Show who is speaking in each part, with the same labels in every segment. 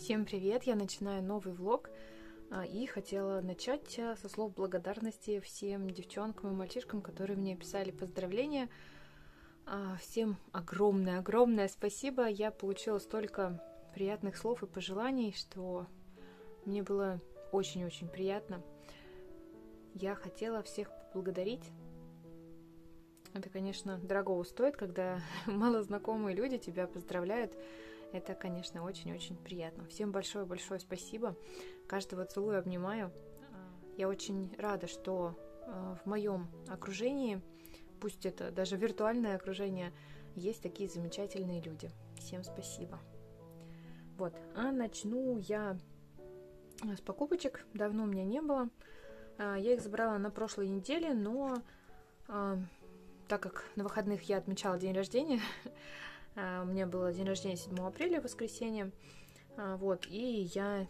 Speaker 1: Всем привет! Я начинаю новый влог и хотела начать со слов благодарности всем девчонкам и мальчишкам, которые мне писали поздравления. Всем огромное спасибо! Я получила столько приятных слов и пожеланий, что мне было очень-очень приятно. Я хотела всех поблагодарить. Это, конечно, дорогого стоит, когда малознакомые люди тебя поздравляют. Это, конечно, очень-очень приятно. Всем большое-большое спасибо. Каждого целую, обнимаю. Я очень рада, что в моем окружении, пусть это даже виртуальное окружение, есть такие замечательные люди. Всем спасибо. Вот, а начну я с покупочек. Давно у меня не было. Я их забрала на прошлой неделе, но так как на выходных я отмечала день рождения, у меня было день рождения 7 апреля, воскресенье, вот, и я,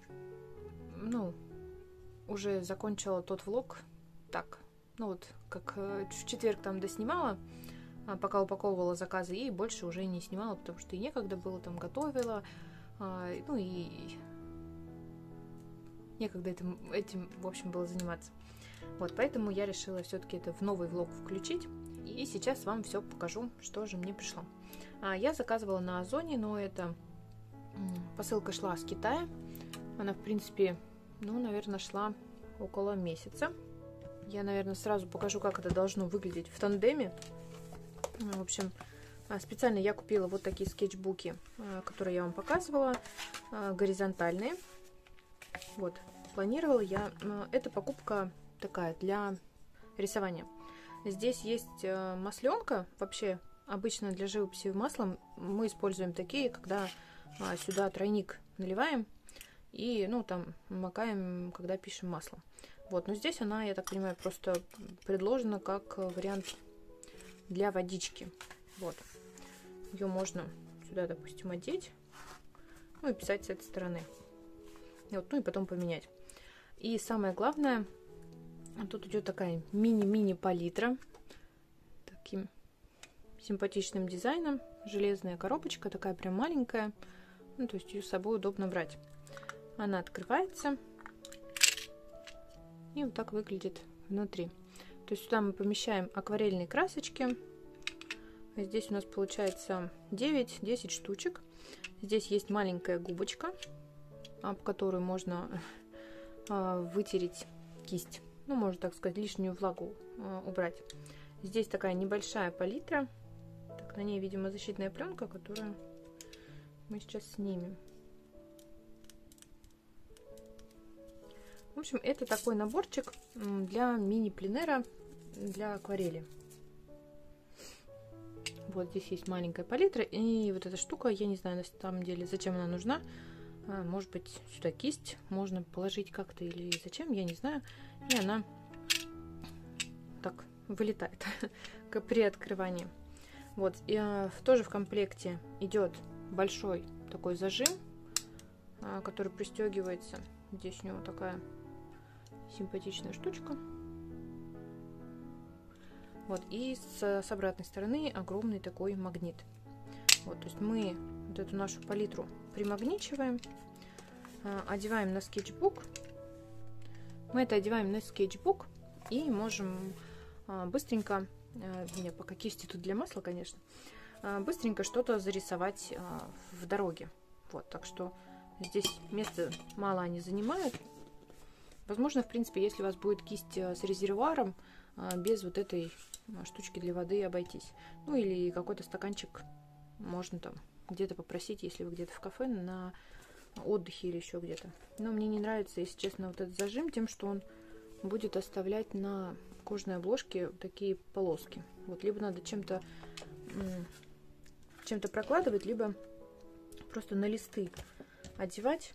Speaker 1: уже закончила тот влог, так, как в четверг там доснимала, пока упаковывала заказы, и больше уже не снимала, потому что и некогда было, там готовила, и некогда этим, в общем, было заниматься. Вот, поэтому я решила все-таки это в новый влог включить, и сейчас вам все покажу, что же мне пришло. Я заказывала на Озоне, но эта посылка шла с Китая. Она, в принципе, наверное, шла около месяца. Я, наверное, сразу покажу, как это должно выглядеть в тандеме. В общем, специально я купила вот такие скетчбуки, которые я вам показывала, горизонтальные. Вот, планировала я. Эта покупка такая для рисования. Здесь есть масленка, вообще. Обычно для живописи маслом мы используем такие, когда сюда тройник наливаем и, там макаем, когда пишем масло. Вот, но здесь она, я так понимаю, просто предложена как вариант для водички. Вот, ее можно сюда, допустим, одеть, и писать с этой стороны. Вот, и потом поменять. И самое главное, тут идет такая мини-мини палитра, таким симпатичным дизайном, железная коробочка, такая прям маленькая, то есть ее с собой удобно брать. Она открывается и вот так выглядит внутри. То есть сюда мы помещаем акварельные красочки. Здесь у нас получается 9-10 штучек. Здесь есть маленькая губочка, об которую можно вытереть кисть, можно так сказать, лишнюю влагу убрать. Здесь такая небольшая палитра. На ней, видимо, защитная пленка, которую мы сейчас снимем. В общем, это такой наборчик для мини-пленера для акварели. Вот здесь есть маленькая палитра, и вот эта штука, я не знаю на самом деле, зачем она нужна. Может быть, сюда кисть можно положить как-то, или зачем, я не знаю. И она так вылетает при открывании. Вот, и тоже в комплекте идет большой такой зажим, который пристегивается. Здесь у него такая симпатичная штучка. Вот, и с обратной стороны огромный такой магнит. Вот, то есть мы вот эту нашу палитру примагничиваем, одеваем на скетчбук. Мы это одеваем на скетчбук и можем быстренько, пока кисти тут для масла, конечно, быстренько что-то зарисовать в дороге. Вот, так что здесь места мало они занимают. Возможно, в принципе, если у вас будет кисть с резервуаром, без вот этой штучки для воды обойтись. Или какой-то стаканчик можно там где-то попросить, если вы где-то в кафе, на отдыхе или еще где-то. Но мне не нравится, если честно, вот этот зажим тем, что он будет оставлять на кожаной обложке такие полоски. Вот, либо надо чем-то прокладывать, либо просто на листы одевать.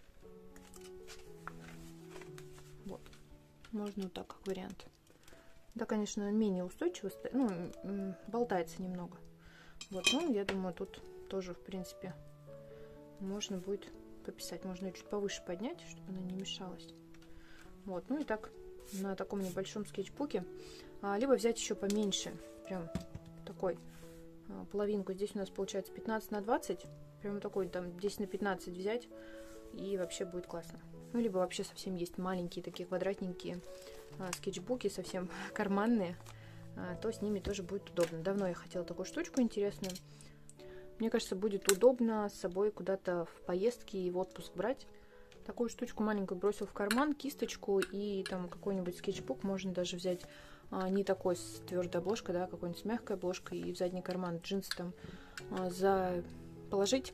Speaker 1: Вот, можно вот так, как вариант. Да, конечно, менее устойчиво, болтается немного. Вот, я думаю, тут тоже, в принципе, можно будет пописать. Можно ее чуть повыше поднять, чтобы она не мешалась. Вот, и так на таком небольшом скетчбуке. Либо взять еще поменьше, прям такой половинку. Здесь у нас получается 15 на 20. Прям такой, там 10 на 15 взять. и вообще будет классно. Ну, либо вообще совсем есть маленькие такие квадратненькие скетчбуки, совсем карманные, то с ними тоже будет удобно. Давно я хотела такую штучку интересную. Мне кажется, будет удобно с собой куда-то в поездки и в отпуск брать. Такую штучку маленькую бросил в карман, кисточку и там какой-нибудь скетчбук можно даже взять не такой с твердой обложкой, да, какой-нибудь с мягкой обложкой, и в задний карман джинсы там положить,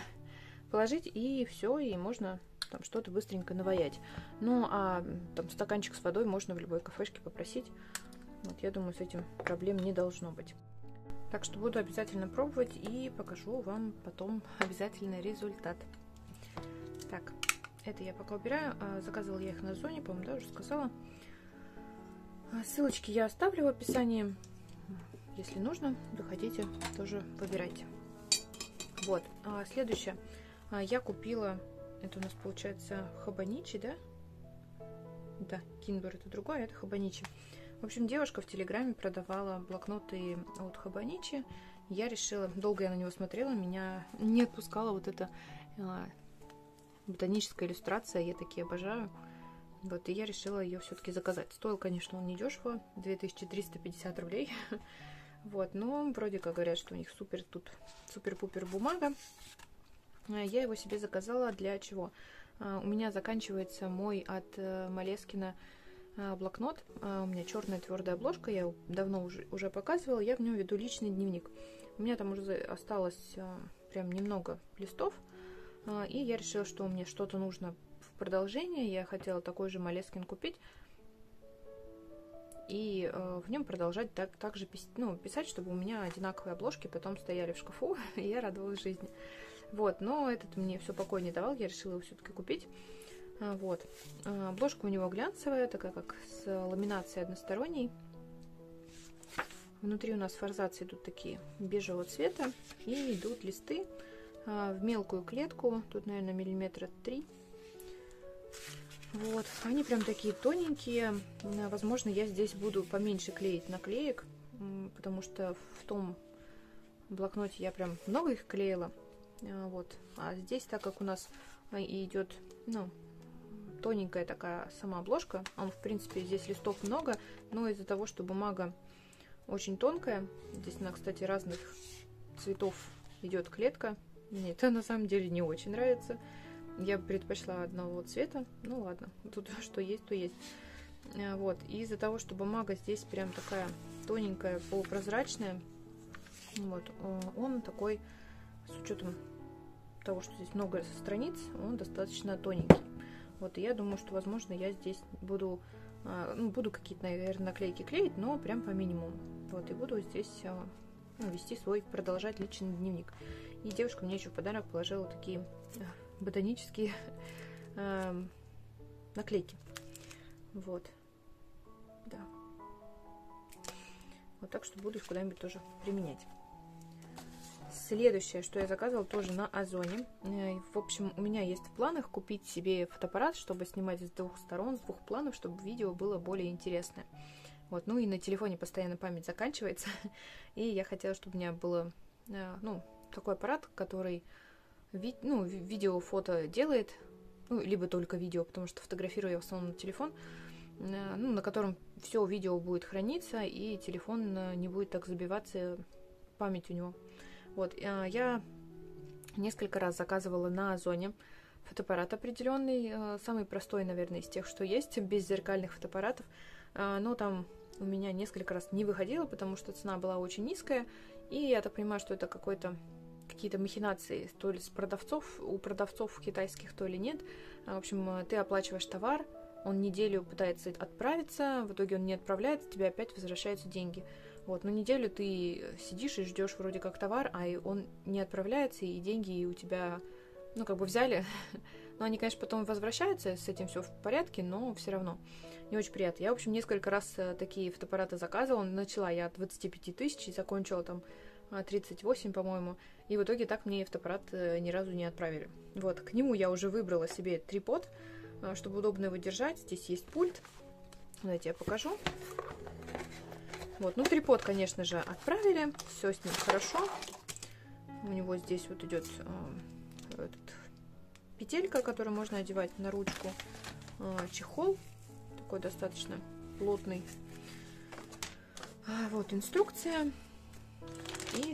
Speaker 1: и все, и можно там что-то быстренько наваять. Ну, а там стаканчик с водой можно в любой кафешке попросить. Вот, я думаю, с этим проблем не должно быть. Так что буду обязательно пробовать и покажу вам потом обязательно результат. Так, это я пока убираю. Заказывала я их на Озоне, по-моему, да, уже сказала. Ссылочки я оставлю в описании. Если нужно, заходите, тоже выбирайте. Вот, следующее. Я купила, это у нас получается Хабаничи, да? Да, Кинбер это другое, это Хабаничи. В общем, девушка в Телеграме продавала блокноты от Хабаничи. Я решила, долго я на него смотрела, меня не отпускала вот эта ботаническая иллюстрация, я такие обожаю. Вот, и я решила ее все-таки заказать. Стоил, конечно, он недешево, 2350 рублей. Вот, но вроде как говорят, что у них супер-пупер бумага. Я его себе заказала для чего? У меня заканчивается мой от Малескина блокнот. У меня черная твердая обложка, я его давно уже показывала. Я в нем веду личный дневник. У меня там уже осталось прям немного листов. И я решила, что мне что-то нужно в продолжение. Я хотела такой же Малескин купить. И в нем продолжать также писать, чтобы у меня одинаковые обложки потом стояли в шкафу, и я радовалась жизни. Вот, но этот мне все покой не давал, я решила его все-таки купить. Вот. Обложка у него глянцевая, такая как с ламинацией односторонней. Внутри у нас форзации идут такие бежевого цвета, и идут листы в мелкую клетку, тут, наверное, 3 миллиметра. Вот, они прям такие тоненькие. Возможно, я здесь буду поменьше клеить наклеек, потому что в том блокноте я прям много их клеила. Вот, а здесь, так как у нас идет, тоненькая такая сама обложка, в принципе, здесь листов много, но из-за того, что бумага очень тонкая, здесь она, кстати, разных цветов идет клетка, мне это на самом деле не очень нравится. Я предпочла одного цвета. Ну ладно, тут что есть, то есть. Вот. И из-за того, что бумага здесь прям такая тоненькая, полупрозрачная, вот, он такой, с учетом того, что здесь много страниц, он достаточно тоненький. Вот, и я думаю, что, возможно, я здесь буду какие-то, наверное, наклейки клеить, но прям по минимуму. Вот, и буду здесь вести свой, продолжать личный дневник. И девушка мне еще в подарок положила такие ботанические наклейки. Вот. Да. Вот, так что буду их куда-нибудь тоже применять. Следующее, что я заказывала, тоже на Озоне. В общем, у меня есть в планах купить себе фотоаппарат, чтобы снимать с двух сторон, с двух планов, чтобы видео было более интересное. Вот, ну и на телефоне постоянно память заканчивается. И я хотела, чтобы у меня было, такой аппарат, который видео, фото делает, либо только видео, потому что фотографирую я в основном на телефон, на котором все видео будет храниться, и телефон не будет так забиваться, память у него. Вот, я несколько раз заказывала на Озоне фотоаппарат определенный, самый простой, наверное, из тех, что есть, без зеркальных фотоаппаратов, но там у меня несколько раз не выходило, потому что цена была очень низкая, и я так понимаю, что это какие-то махинации, то ли у продавцов китайских, то ли нет. В общем, ты оплачиваешь товар, он неделю пытается отправиться, в итоге он не отправляется, тебе опять возвращаются деньги. Вот, но неделю ты сидишь и ждешь вроде как товар, а он не отправляется, и деньги у тебя, взяли. Но они, конечно, потом возвращаются, с этим все в порядке, но все равно не очень приятно. Я, в общем, несколько раз такие фотоаппараты заказывала. Начала я от 25 тысяч и закончила там 38, по-моему. И в итоге так мне фотоаппарат ни разу не отправили. Вот, к нему я уже выбрала себе трипод, чтобы удобно его держать. Здесь есть пульт. Давайте я покажу. Вот, трипод, конечно же, отправили. Все с ним хорошо. У него здесь вот идет петелька, которую можно одевать на ручку, чехол такой достаточно плотный, вот инструкция и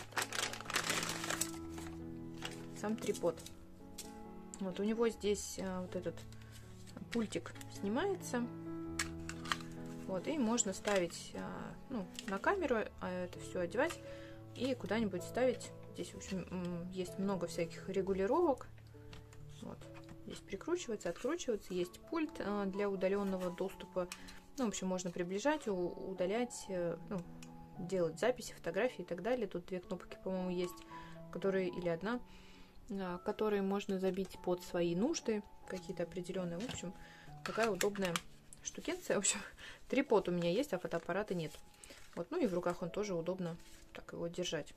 Speaker 1: сам трипод. Вот у него здесь вот этот пультик снимается, вот, и можно ставить на камеру, это все одевать и куда-нибудь ставить. Здесь, в общем, есть много всяких регулировок. Вот. Здесь прикручивается, откручивается. Есть пульт для удаленного доступа. Ну, в общем, можно приближать, удалять, делать записи, фотографии и так далее. Тут две кнопки, по-моему, есть, которые, или одна, которые можно забить под свои нужды, какие-то определенные. В общем, такая удобная штукенция. В общем, трипод у меня есть, а фотоаппарата нет. Вот, ну и в руках он тоже удобно так его держать.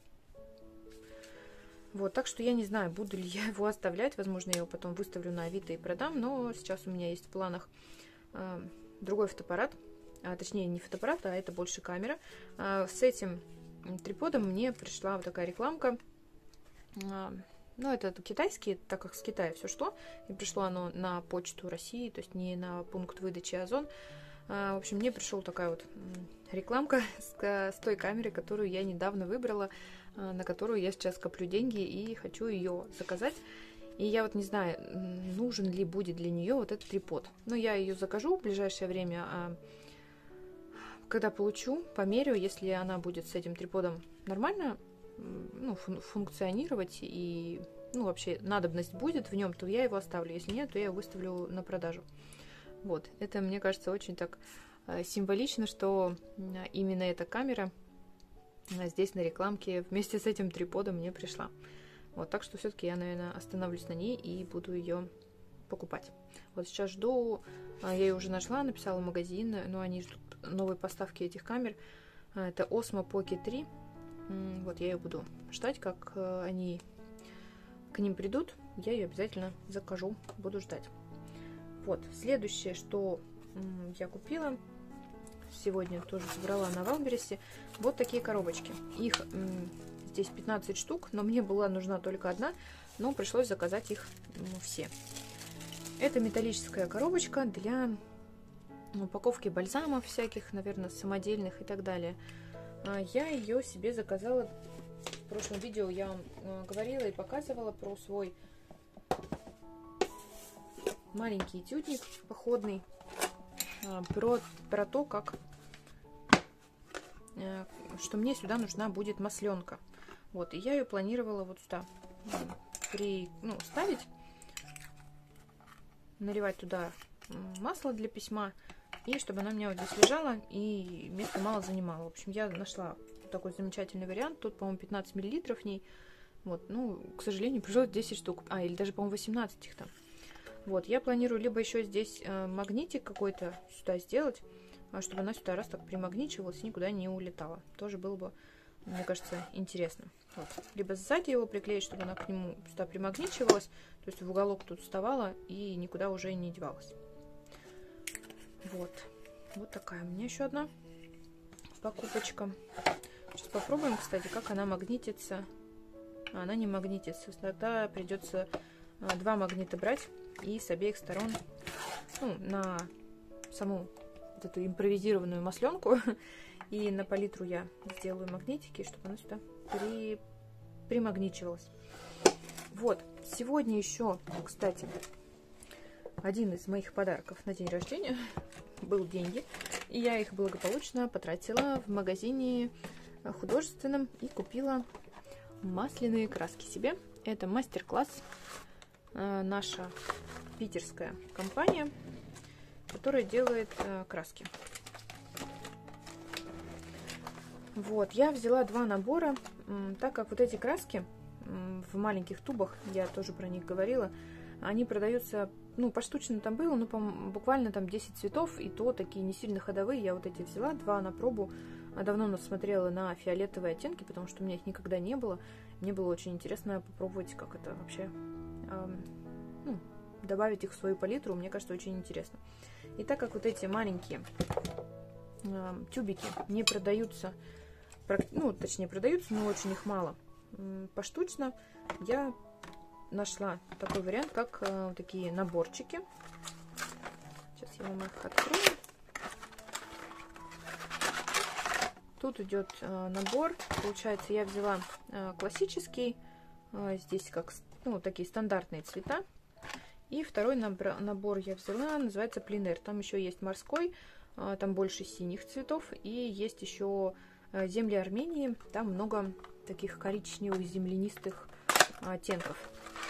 Speaker 1: Вот, так что я не знаю, буду ли я его оставлять. Возможно, я его потом выставлю на Авито и продам. Но сейчас у меня есть в планах другой фотоаппарат. Точнее, не фотоаппарат, а это больше камера. С этим триподом мне пришла вот такая рекламка. Ну, это китайский, так как с Китая все шло. И пришло оно на почту России, то есть не на пункт выдачи Озон. В общем, мне пришла такая вот рекламка с той камерой, которую я недавно выбрала, на которую я сейчас коплю деньги и хочу ее заказать. И я вот не знаю, нужен ли будет для нее вот этот трипод. Но я ее закажу в ближайшее время, когда получу, померю, если она будет с этим триподом нормально функционировать и вообще надобность будет в нем, то я его оставлю. Если нет, то я его выставлю на продажу. Вот, это, мне кажется, очень так символично, что именно эта камера здесь на рекламке вместе с этим триподом мне пришла. Вот, так что все-таки я, наверное, остановлюсь на ней и буду ее покупать. Вот сейчас жду, я ее уже нашла, написала в магазин, но они ждут новой поставки этих камер. Это Osmo Pocket 3. Вот, я ее буду ждать, как они к ним придут. Я ее обязательно закажу, буду ждать. Вот, следующее, что я купила, сегодня тоже забрала на Валбересе, вот такие коробочки. Их здесь 15 штук, но мне была нужна только одна, но пришлось заказать их все. Это металлическая коробочка для упаковки бальзамов всяких, наверное, самодельных и так далее. Я ее себе заказала, в прошлом видео я вам говорила и показывала про свой маленький этюдник походный, про то, как что мне сюда нужна будет масленка. Вот, и я ее планировала вот сюда ставить, наливать туда масло для письма, и чтобы она у меня вот здесь лежала и места мало занимала. В общем, я нашла такой замечательный вариант. Тут, по-моему, 15 мл в ней. Вот, к сожалению, пришлось 10 штук. Или даже, по-моему, 18 их там. Вот, я планирую либо еще здесь магнитик какой-то сюда сделать, чтобы она сюда раз так примагничивалась и никуда не улетала. Тоже было бы, мне кажется, интересно. Вот. Либо сзади его приклеить, чтобы она к нему сюда примагничивалась, то есть в уголок тут вставала и никуда уже не девалась. Вот. Вот такая у меня еще одна покупочка. Сейчас попробуем, кстати, как она магнитится. Она не магнитится. Тогда придется 2 магнита брать и с обеих сторон на саму вот эту импровизированную масленку и на палитру я сделаю магнитики, чтобы она сюда примагничивалась. Вот. Сегодня еще, кстати, один из моих подарков на день рождения был деньги, и я их благополучно потратила в магазине художественном и купила масляные краски себе. Это мастер-класс, наша питерская компания, которая делает краски. Вот, я взяла 2 набора, так как вот эти краски в маленьких тубах, я тоже про них говорила, они продаются, поштучно там было, буквально там 10 цветов, и то такие не сильно ходовые. Я вот эти взяла, 2 на пробу. Давно насмотрела на фиолетовые оттенки, потому что у меня их никогда не было. Мне было очень интересно попробовать, как это вообще, добавить их в свою палитру. Мне кажется, очень интересно. И так как вот эти маленькие тюбики не продаются, точнее продаются, но очень их мало, поштучно, я нашла такой вариант, как такие наборчики. Сейчас я вам их открою. Тут идет набор. Получается, я взяла классический. Здесь как такие стандартные цвета. И второй набор я взяла, называется пленэр. Там еще есть морской, там больше синих цветов. И есть еще земли Армении. Там много таких коричневых землянистых оттенков.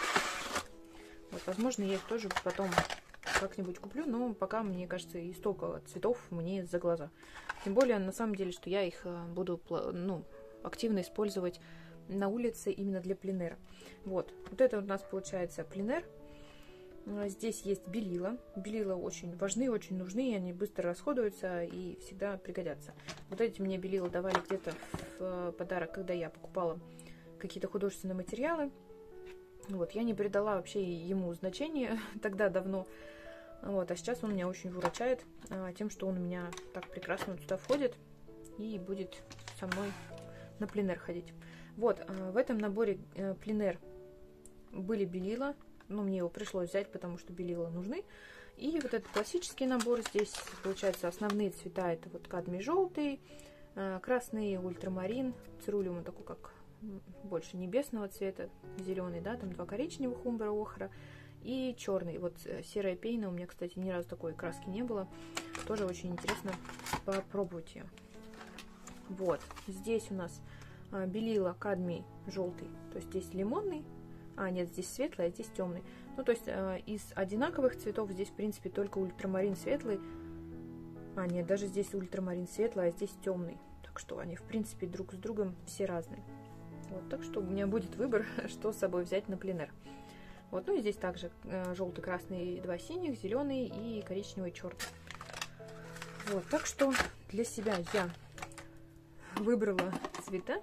Speaker 1: Вот, возможно, я их тоже потом как-нибудь куплю, но пока, мне кажется, и столько цветов мне за глаза. Тем более, на самом деле, что я их буду активно использовать на улице именно для пленэра. Вот это у нас получается пленэр. Здесь есть белила. Белила очень важны, очень нужны, они быстро расходуются и всегда пригодятся. Вот эти мне белила давали где-то в подарок, когда я покупала какие-то художественные материалы. Вот, я не придала вообще ему значения тогда давно. Вот, а сейчас он меня очень выручает тем, что он у меня так прекрасно туда входит и будет со мной на пленэр ходить. Вот, в этом наборе пленэр были белила. Мне его пришлось взять, потому что белила нужны. И вот этот классический набор. Здесь, получается, основные цвета. Это вот кадмий желтый, красный, ультрамарин, цирулиум такой, как больше небесного цвета, зеленый, да, там 2 коричневых, умбра, охра, и черный. Вот серая пейна. У меня, кстати, ни разу такой краски не было. Тоже очень интересно попробовать ее. Вот, здесь у нас белила кадмий желтый, то есть здесь лимонный. Нет, здесь светлый, а здесь темный. То есть из одинаковых цветов здесь, в принципе, только ультрамарин светлый. Нет, даже здесь ультрамарин светлый, а здесь темный. Так что они, в принципе, друг с другом все разные. Вот, так что у меня будет выбор, что с собой взять на пленэр. Вот, и здесь также желтый, красный, 2 синих, зеленый и коричневый, черный. Вот, так что для себя я выбрала цвета.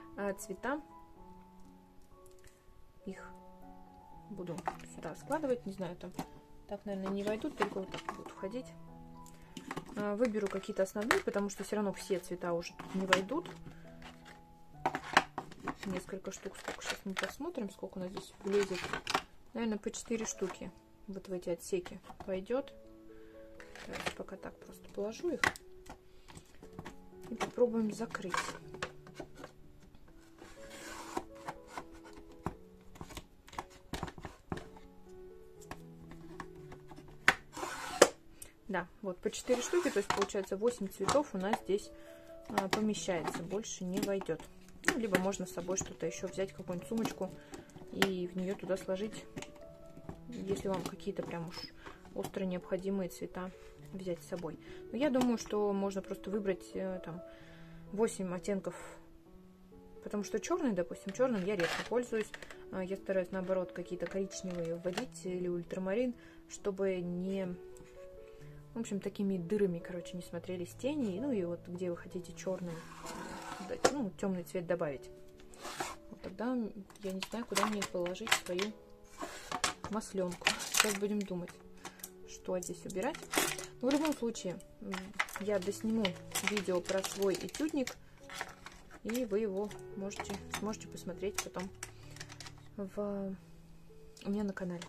Speaker 1: Их буду сюда складывать, не знаю, там так, наверное, не войдут, только вот так будут входить. Выберу какие-то основные, потому что все равно все цвета уже тут не войдут. Несколько штук, сколько сейчас мы посмотрим, сколько у нас здесь влезет. Наверное, по 4 штуки вот в эти отсеки пойдет. Давайте пока так просто положу их и попробуем закрыть. Да, вот по 4 штуки, то есть получается 8 цветов у нас здесь помещается, больше не войдет. Либо можно с собой что-то еще взять, какую-нибудь сумочку и в нее туда сложить, если вам какие-то прям уж остро необходимые цвета взять с собой. Но я думаю, что можно просто выбрать там 8 оттенков, потому что черный, допустим, черным я редко пользуюсь. Я стараюсь наоборот какие-то коричневые вводить или ультрамарин, чтобы не... В общем, такими дырами, короче, не смотрелись тени. И вот где вы хотите черный, темный цвет добавить. Вот тогда я не знаю, куда мне положить свою масленку. Сейчас будем думать, что здесь убирать. Но в любом случае, я досниму видео про свой этюдник, и вы его сможете посмотреть потом у меня на канале.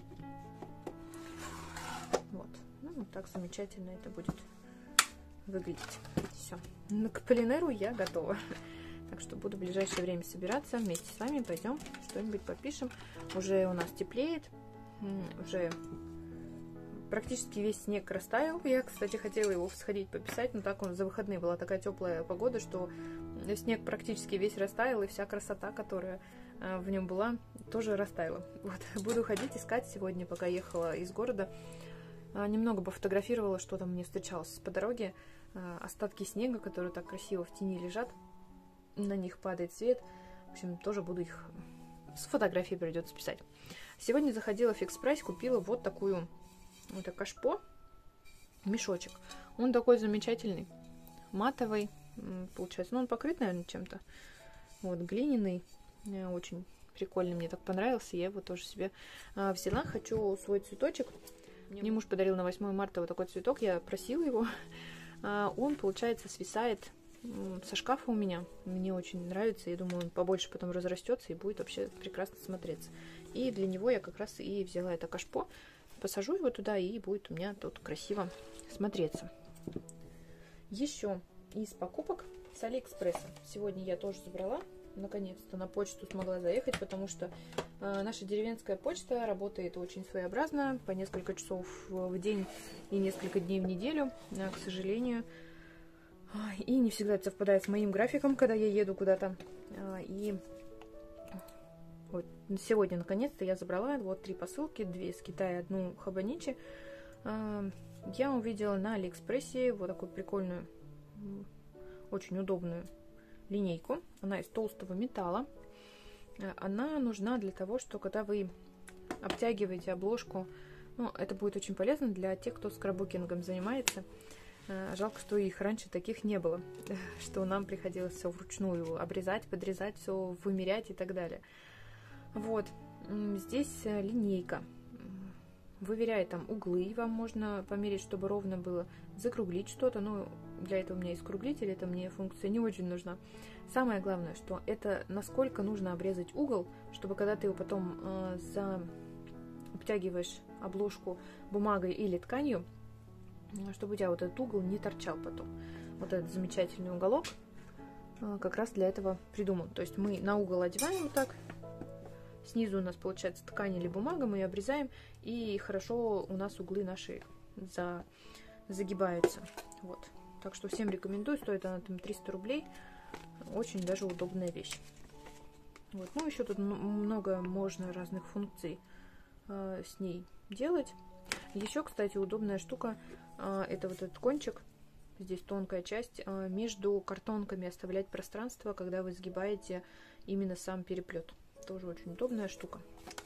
Speaker 1: Вот. Вот так замечательно это будет выглядеть. Все. К пленэру я готова. Так что буду в ближайшее время собираться вместе с вами. Пойдем что-нибудь попишем. Уже у нас теплеет. Уже практически весь снег растаял. Я, кстати, хотела его сходить пописать, но так за выходные была такая теплая погода, что снег практически весь растаял, и вся красота, которая в нем была, тоже растаяла. Вот. Буду ходить искать сегодня, пока ехала из города. Немного пофотографировала, что там мне встречалось по дороге. Остатки снега, которые так красиво в тени лежат. На них падает свет. В общем, тоже буду их с фотографией придется писать. Сегодня заходила в Fix Price, купила вот такую кашпо, мешочек. Он такой замечательный, матовый, получается. Он покрыт, наверное, чем-то. Вот, глиняный. Очень прикольный, мне так понравился. Я его тоже себе взяла. Хочу свой цветочек. Мне муж подарил на 8 марта вот такой цветок, я просила его. Он, получается, свисает со шкафа у меня. Мне очень нравится. Я думаю, он побольше потом разрастется и будет вообще прекрасно смотреться. И для него я как раз и взяла это кашпо. Посажу его туда, и будет у меня тут красиво смотреться. Еще из покупок с Алиэкспресса. Сегодня я тоже забрала. Наконец-то на почту смогла заехать, потому что наша деревенская почта работает очень своеобразно, по несколько часов в день и несколько дней в неделю, к сожалению. И не всегда это совпадает с моим графиком, когда я еду куда-то. И вот сегодня, наконец-то, я забрала вот 3 посылки, 2 из Китая, 1 Хабаничи. Я увидела на Алиэкспрессе вот такую прикольную, очень удобную линейку. Она из толстого металла. Она нужна для того, что когда вы обтягиваете обложку, ну, это будет очень полезно для тех, кто скраббукингом занимается. Жалко, что их раньше таких не было, что нам приходилось все вручную обрезать, подрезать, все вымерять и так далее. Вот, здесь линейка. Выверяет там углы, вам можно померить, чтобы ровно было, закруглить что-то, но для этого у меня есть круглитель, это мне функция не очень нужна. Самое главное, что это насколько нужно обрезать угол, чтобы когда ты его потом обтягиваешь обложку бумагой или тканью, чтобы у тебя вот этот угол не торчал потом. Вот этот замечательный уголок как раз для этого придуман. То есть мы на угол одеваем вот так, снизу у нас получается ткань или бумага, мы ее обрезаем, и хорошо у нас углы наши загибаются. Вот. Так что всем рекомендую, стоит она там 300 рублей. Очень даже удобная вещь. Вот. Ну, еще тут много можно разных функций с ней делать. Еще, кстати, удобная штука, это вот этот кончик, здесь тонкая часть, между картонками оставлять пространство, когда вы сгибаете именно сам переплет. Тоже очень удобная штука.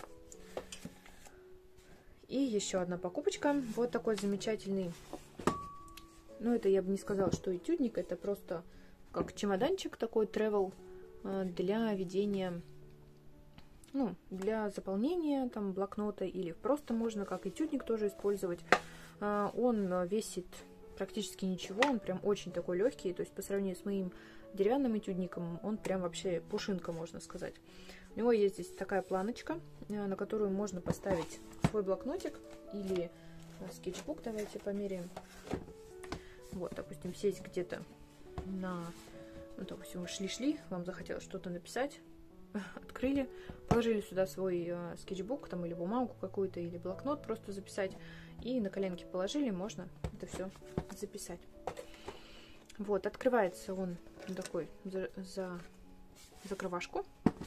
Speaker 1: И еще одна покупочка. Вот такой замечательный, ну это я бы не сказала, что этюдник, это просто как чемоданчик такой travel для ведения, ну, для заполнения там блокнота, или просто можно как этюдник тоже использовать. Он весит практически ничего, он прям очень такой легкий, то есть по сравнению с моим деревянным этюдником он прям вообще пушинка, можно сказать. У него есть здесь такая планочка, на которую можно поставить свой блокнотик или скетчбук. Давайте померяем. Вот, допустим, сесть где-то на... Ну, допустим, вы шли-шли, вам захотелось что-то написать, открыли, положили сюда свой скетчбук, там, или бумагу какую-то, или блокнот просто записать, и на коленки положили, можно это все записать. Вот, открывается он такой за закрывашку.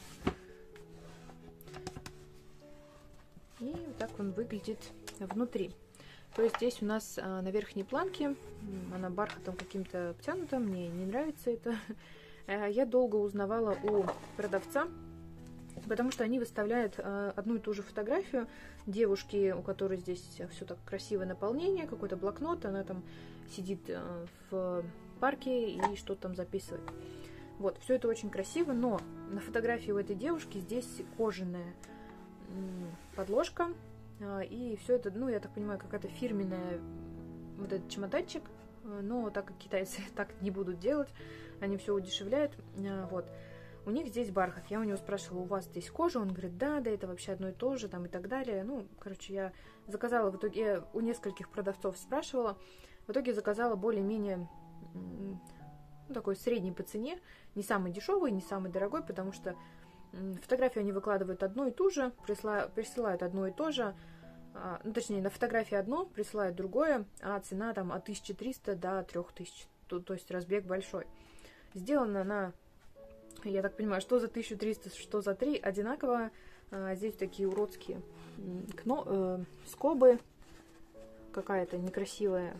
Speaker 1: И вот так он выглядит внутри. То есть здесь у нас на верхней планке, она бархатом каким-то обтянута, мне не нравится это. Я долго узнавала у продавца, потому что они выставляют одну и ту же фотографию девушки, у которой здесь все так красивое наполнение, какой-то блокнот, она там сидит в парке и что-то там записывает. Вот, все это очень красиво, но на фотографии у этой девушки здесь кожаная подложка, и все это, ну, я так понимаю, какая-то фирменная вот этот чемоданчик, но так как китайцы так не будут делать, они все удешевляют, вот. У них здесь бархат. Я у него спрашивала, у вас здесь кожа? Он говорит, да, это вообще одно и то же, там и так далее. Ну, короче, я заказала, в итоге я у нескольких продавцов спрашивала, в итоге заказала более-менее, ну, такой средний по цене, не самый дешевый, не самый дорогой, потому что фотографию они выкладывают одну и ту же, присылают одно и то же, ну, точнее, на фотографии одно, присылают другое, а цена там от 1300 до 3000, то есть разбег большой. Сделана она, я так понимаю, что за 1300, что за 3 одинаково. Здесь такие уродские скобы, какая-то некрасивая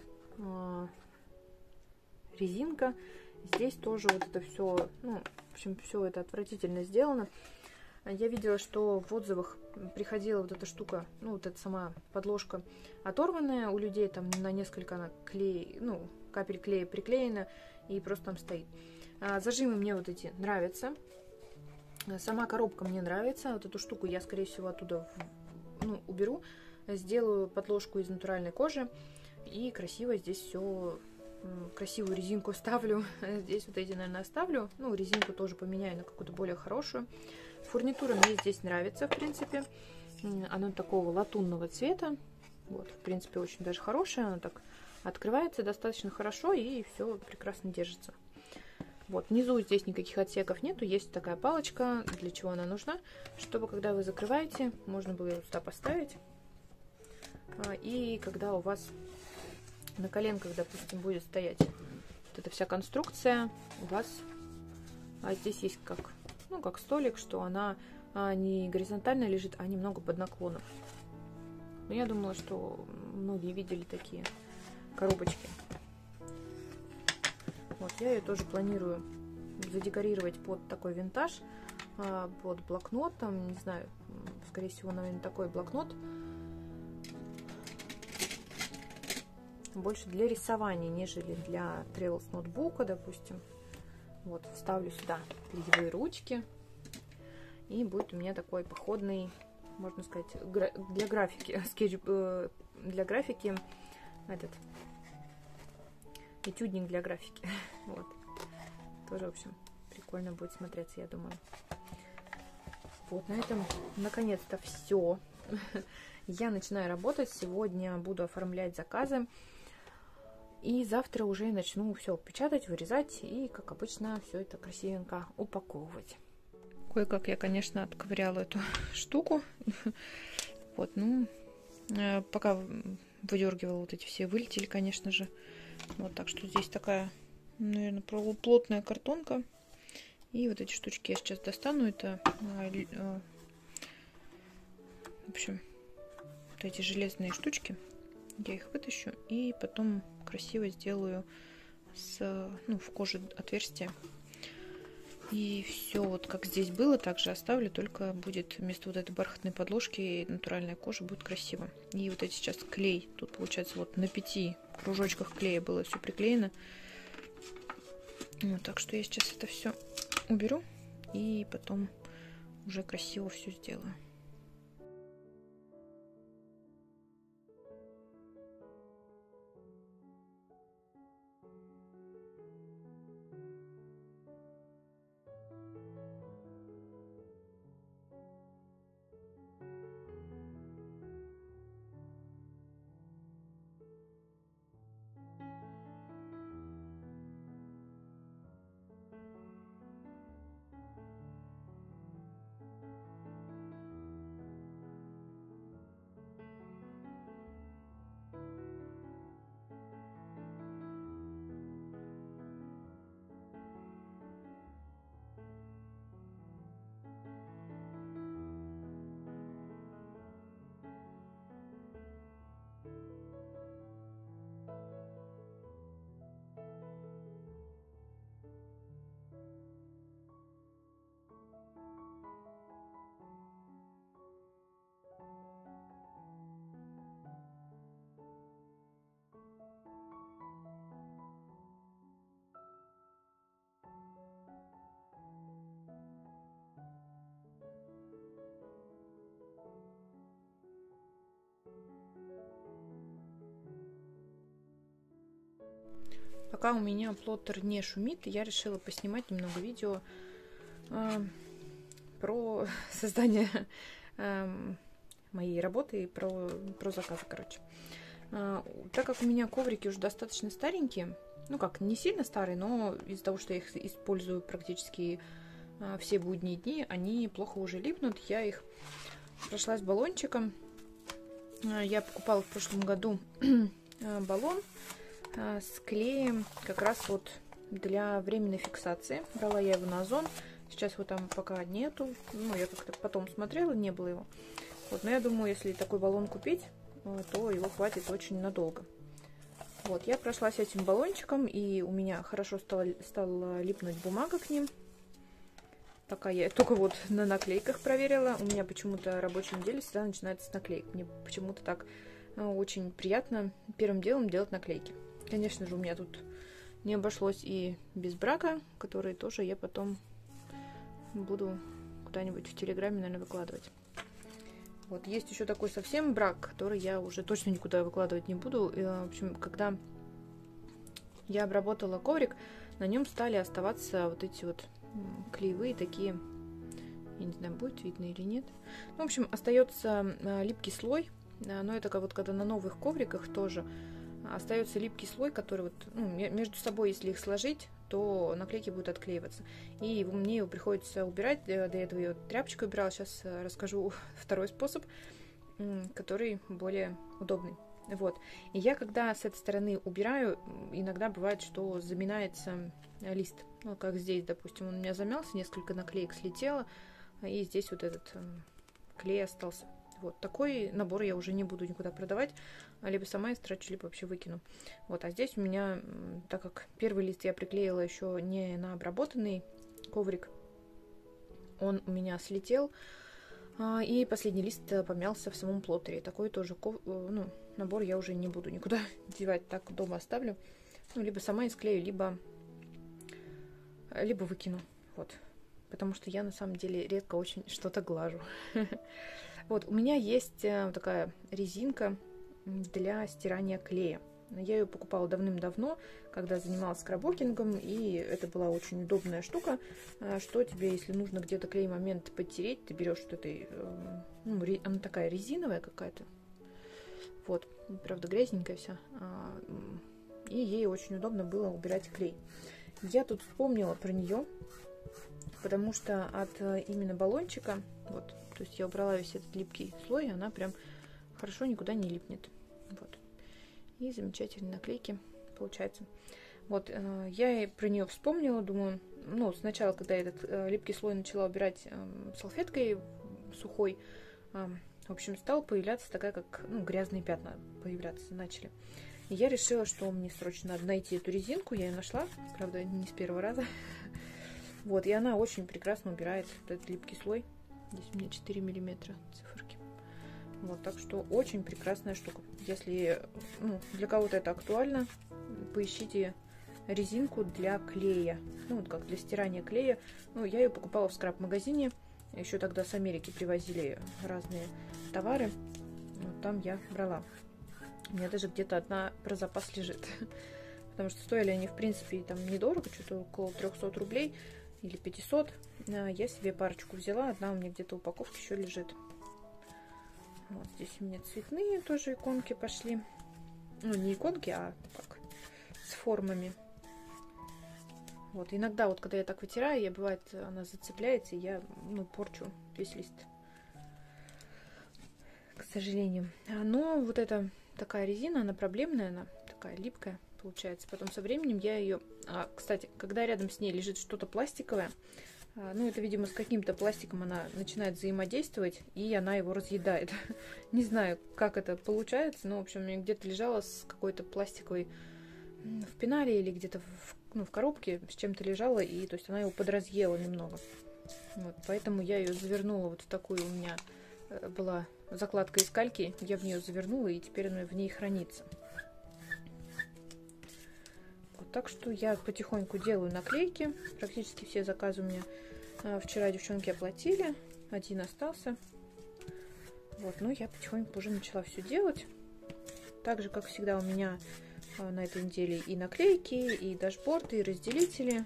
Speaker 1: резинка. Здесь тоже вот это все, ну, в общем, все это отвратительно сделано. Я видела, что в отзывах приходила вот эта штука, ну, вот эта сама подложка оторванная у людей, там на несколько она капель клея приклеена и просто там стоит. Зажимы мне вот эти нравятся. Сама коробка мне нравится. Вот эту штуку я, скорее всего, оттуда уберу. Сделаю подложку из натуральной кожи. И красиво здесь все красивую резинку ставлю. Здесь вот эти, наверное, оставлю. Ну, резинку тоже поменяю на какую-то более хорошую. Фурнитура мне здесь нравится, в принципе. Она такого латунного цвета. Вот, в принципе, очень даже хорошая. Она так открывается достаточно хорошо и все прекрасно держится. Вот, внизу здесь никаких отсеков нету. Есть такая палочка. Для чего она нужна? Чтобы, когда вы закрываете, можно было ее сюда поставить. И когда у вас на коленках, допустим, будет стоять вот эта вся конструкция, у вас здесь есть как столик, что она не горизонтально лежит, а немного под наклоном. Но я думала, что многие видели такие коробочки. Вот, я ее тоже планирую задекорировать под такой винтаж, под блокнот, там, не знаю, скорее всего, наверное, такой блокнот. Больше для рисования, нежели для Trails ноутбука, допустим. Вот, вставлю сюда перьевые ручки. И будет у меня такой походный, можно сказать, для графики, для графики, этюдник для графики. Вот. Тоже, в общем, прикольно будет смотреться, я думаю. Вот, на этом, наконец-то, все. Я начинаю работать. Сегодня буду оформлять заказы. И завтра уже начну все печатать, вырезать и, как обычно, все это красивенько упаковывать. Кое-как я, конечно, отковыряла эту штуку. Вот, ну, пока выдергивала, вот эти все вылетели, конечно же. Вот, так что здесь такая, наверное, плотная картонка. И вот эти штучки я сейчас достану. Это, в общем, вот эти железные штучки. Я их вытащу и потом красиво сделаю в коже отверстие. И все вот как здесь было, также оставлю, только будет вместо вот этой бархатной подложки натуральная кожа, будет красиво. И вот эти сейчас клей, тут получается вот на 5 кружочках клея было все приклеено. Вот, так что я сейчас это все уберу и потом уже красиво все сделаю. Пока у меня плоттер не шумит, я решила поснимать немного видео про создание моей работы и про заказы, короче. Так как у меня коврики уже достаточно старенькие, ну как, не сильно старые, но из-за того, что я их использую практически все будние дни, они плохо уже липнут. Я их прошлась баллончиком. Я покупала в прошлом году баллон с клеем как раз вот для временной фиксации. Брала я его на Озон. Сейчас его там пока нету. Ну, я как-то потом смотрела, не было его. Вот, но я думаю, если такой баллон купить, то его хватит очень надолго. Вот, я прошлась этим баллончиком, и у меня хорошо стала липнуть бумага к ним. Пока я только вот на наклейках проверила. У меня почему-то рабочая неделя всегда начинается с наклеек. Мне почему-то так очень приятно первым делом делать наклейки. Конечно же, у меня тут не обошлось и без брака, который тоже я потом буду куда-нибудь в Телеграме, наверное, выкладывать. Вот, есть еще такой совсем брак, который я уже точно никуда выкладывать не буду. В общем, когда я обработала коврик, на нем стали оставаться вот эти вот клеевые такие, я не знаю, будет видно или нет. В общем, остается липкий слой, но это как вот когда на новых ковриках тоже остается липкий слой, который вот, между собой, если их сложить, то наклейки будут отклеиваться. И мне его приходится убирать, до этого я тряпочкой убирала, сейчас расскажу второй способ, который более удобный. Вот. И я, когда с этой стороны убираю, иногда бывает, что заминается лист. Ну, как здесь, допустим, он у меня замялся, несколько наклеек слетело, и здесь вот этот клей остался. Вот. Такой набор я уже не буду никуда продавать, либо сама истрачу, либо вообще выкину. Вот. А здесь у меня, так как первый лист я приклеила еще не на обработанный коврик, он у меня слетел, и последний лист помялся в самом плоттере. Такой тоже набор я уже не буду никуда девать, так дома оставлю. Либо сама исклею, либо выкину. Вот. Потому что я на самом деле редко очень что-то глажу. Вот, у меня есть такая резинка для стирания клея. Я ее покупала давным-давно, когда занималась скраббукингом, и это была очень удобная штука, что тебе, если нужно где-то клей момент подтереть, ты берешь вот этой, она такая резиновая какая-то, вот, правда грязненькая вся, и ей очень удобно было убирать клей. Я тут вспомнила про нее, потому что от именно баллончика, вот, то есть я убрала весь этот липкий слой, и она прям хорошо никуда не липнет, вот. И замечательные наклейки получается. Вот, я про нее вспомнила, думаю, сначала, когда я этот липкий слой начала убирать салфеткой сухой, в общем, стала появляться такая, как, грязные пятна появляться начали. И я решила, что мне срочно надо найти эту резинку, я ее нашла, правда, не с первого раза. Вот, и она очень прекрасно убирает этот липкий слой. Здесь у меня 4 миллиметра циферки. Вот, так что очень прекрасная штука. Если для кого-то это актуально, поищите резинку для клея. Вот как для стирания клея. Я ее покупала в скраб-магазине. Еще тогда с Америки привозили разные товары. Вот там я брала. У меня даже где-то одна про запас лежит. Потому что стоили они, в принципе, там недорого, что-то около 300 рублей или 500. Я себе парочку взяла. Одна у меня где-то упаковка еще лежит. Вот здесь у меня цветные тоже иконки пошли. Не иконки, а как с формами. Вот, иногда вот, когда я так вытираю, бывает, она зацепляется, и я, порчу весь лист. К сожалению. Но вот эта такая резина, она проблемная, она такая липкая получается. Потом со временем я ее... кстати, когда рядом с ней лежит что-то пластиковое, это, видимо, с каким-то пластиком она начинает взаимодействовать, и она его разъедает. Не знаю, как это получается, но, в общем, у меня где-то лежала с какой-то пластиковой в пенале или где-то в коробке с чем-то лежала, и то есть она его подразъела немного. Вот, поэтому я ее завернула вот в такую, у меня была закладка из кальки, я в нее завернула, и теперь она в ней хранится. Вот, так что я потихоньку делаю наклейки. Практически все заказы у меня вчера девчонки оплатили, один остался. Вот, я потихоньку уже начала все делать. Так же, как всегда, у меня на этой неделе и наклейки, и дашборды, и разделители.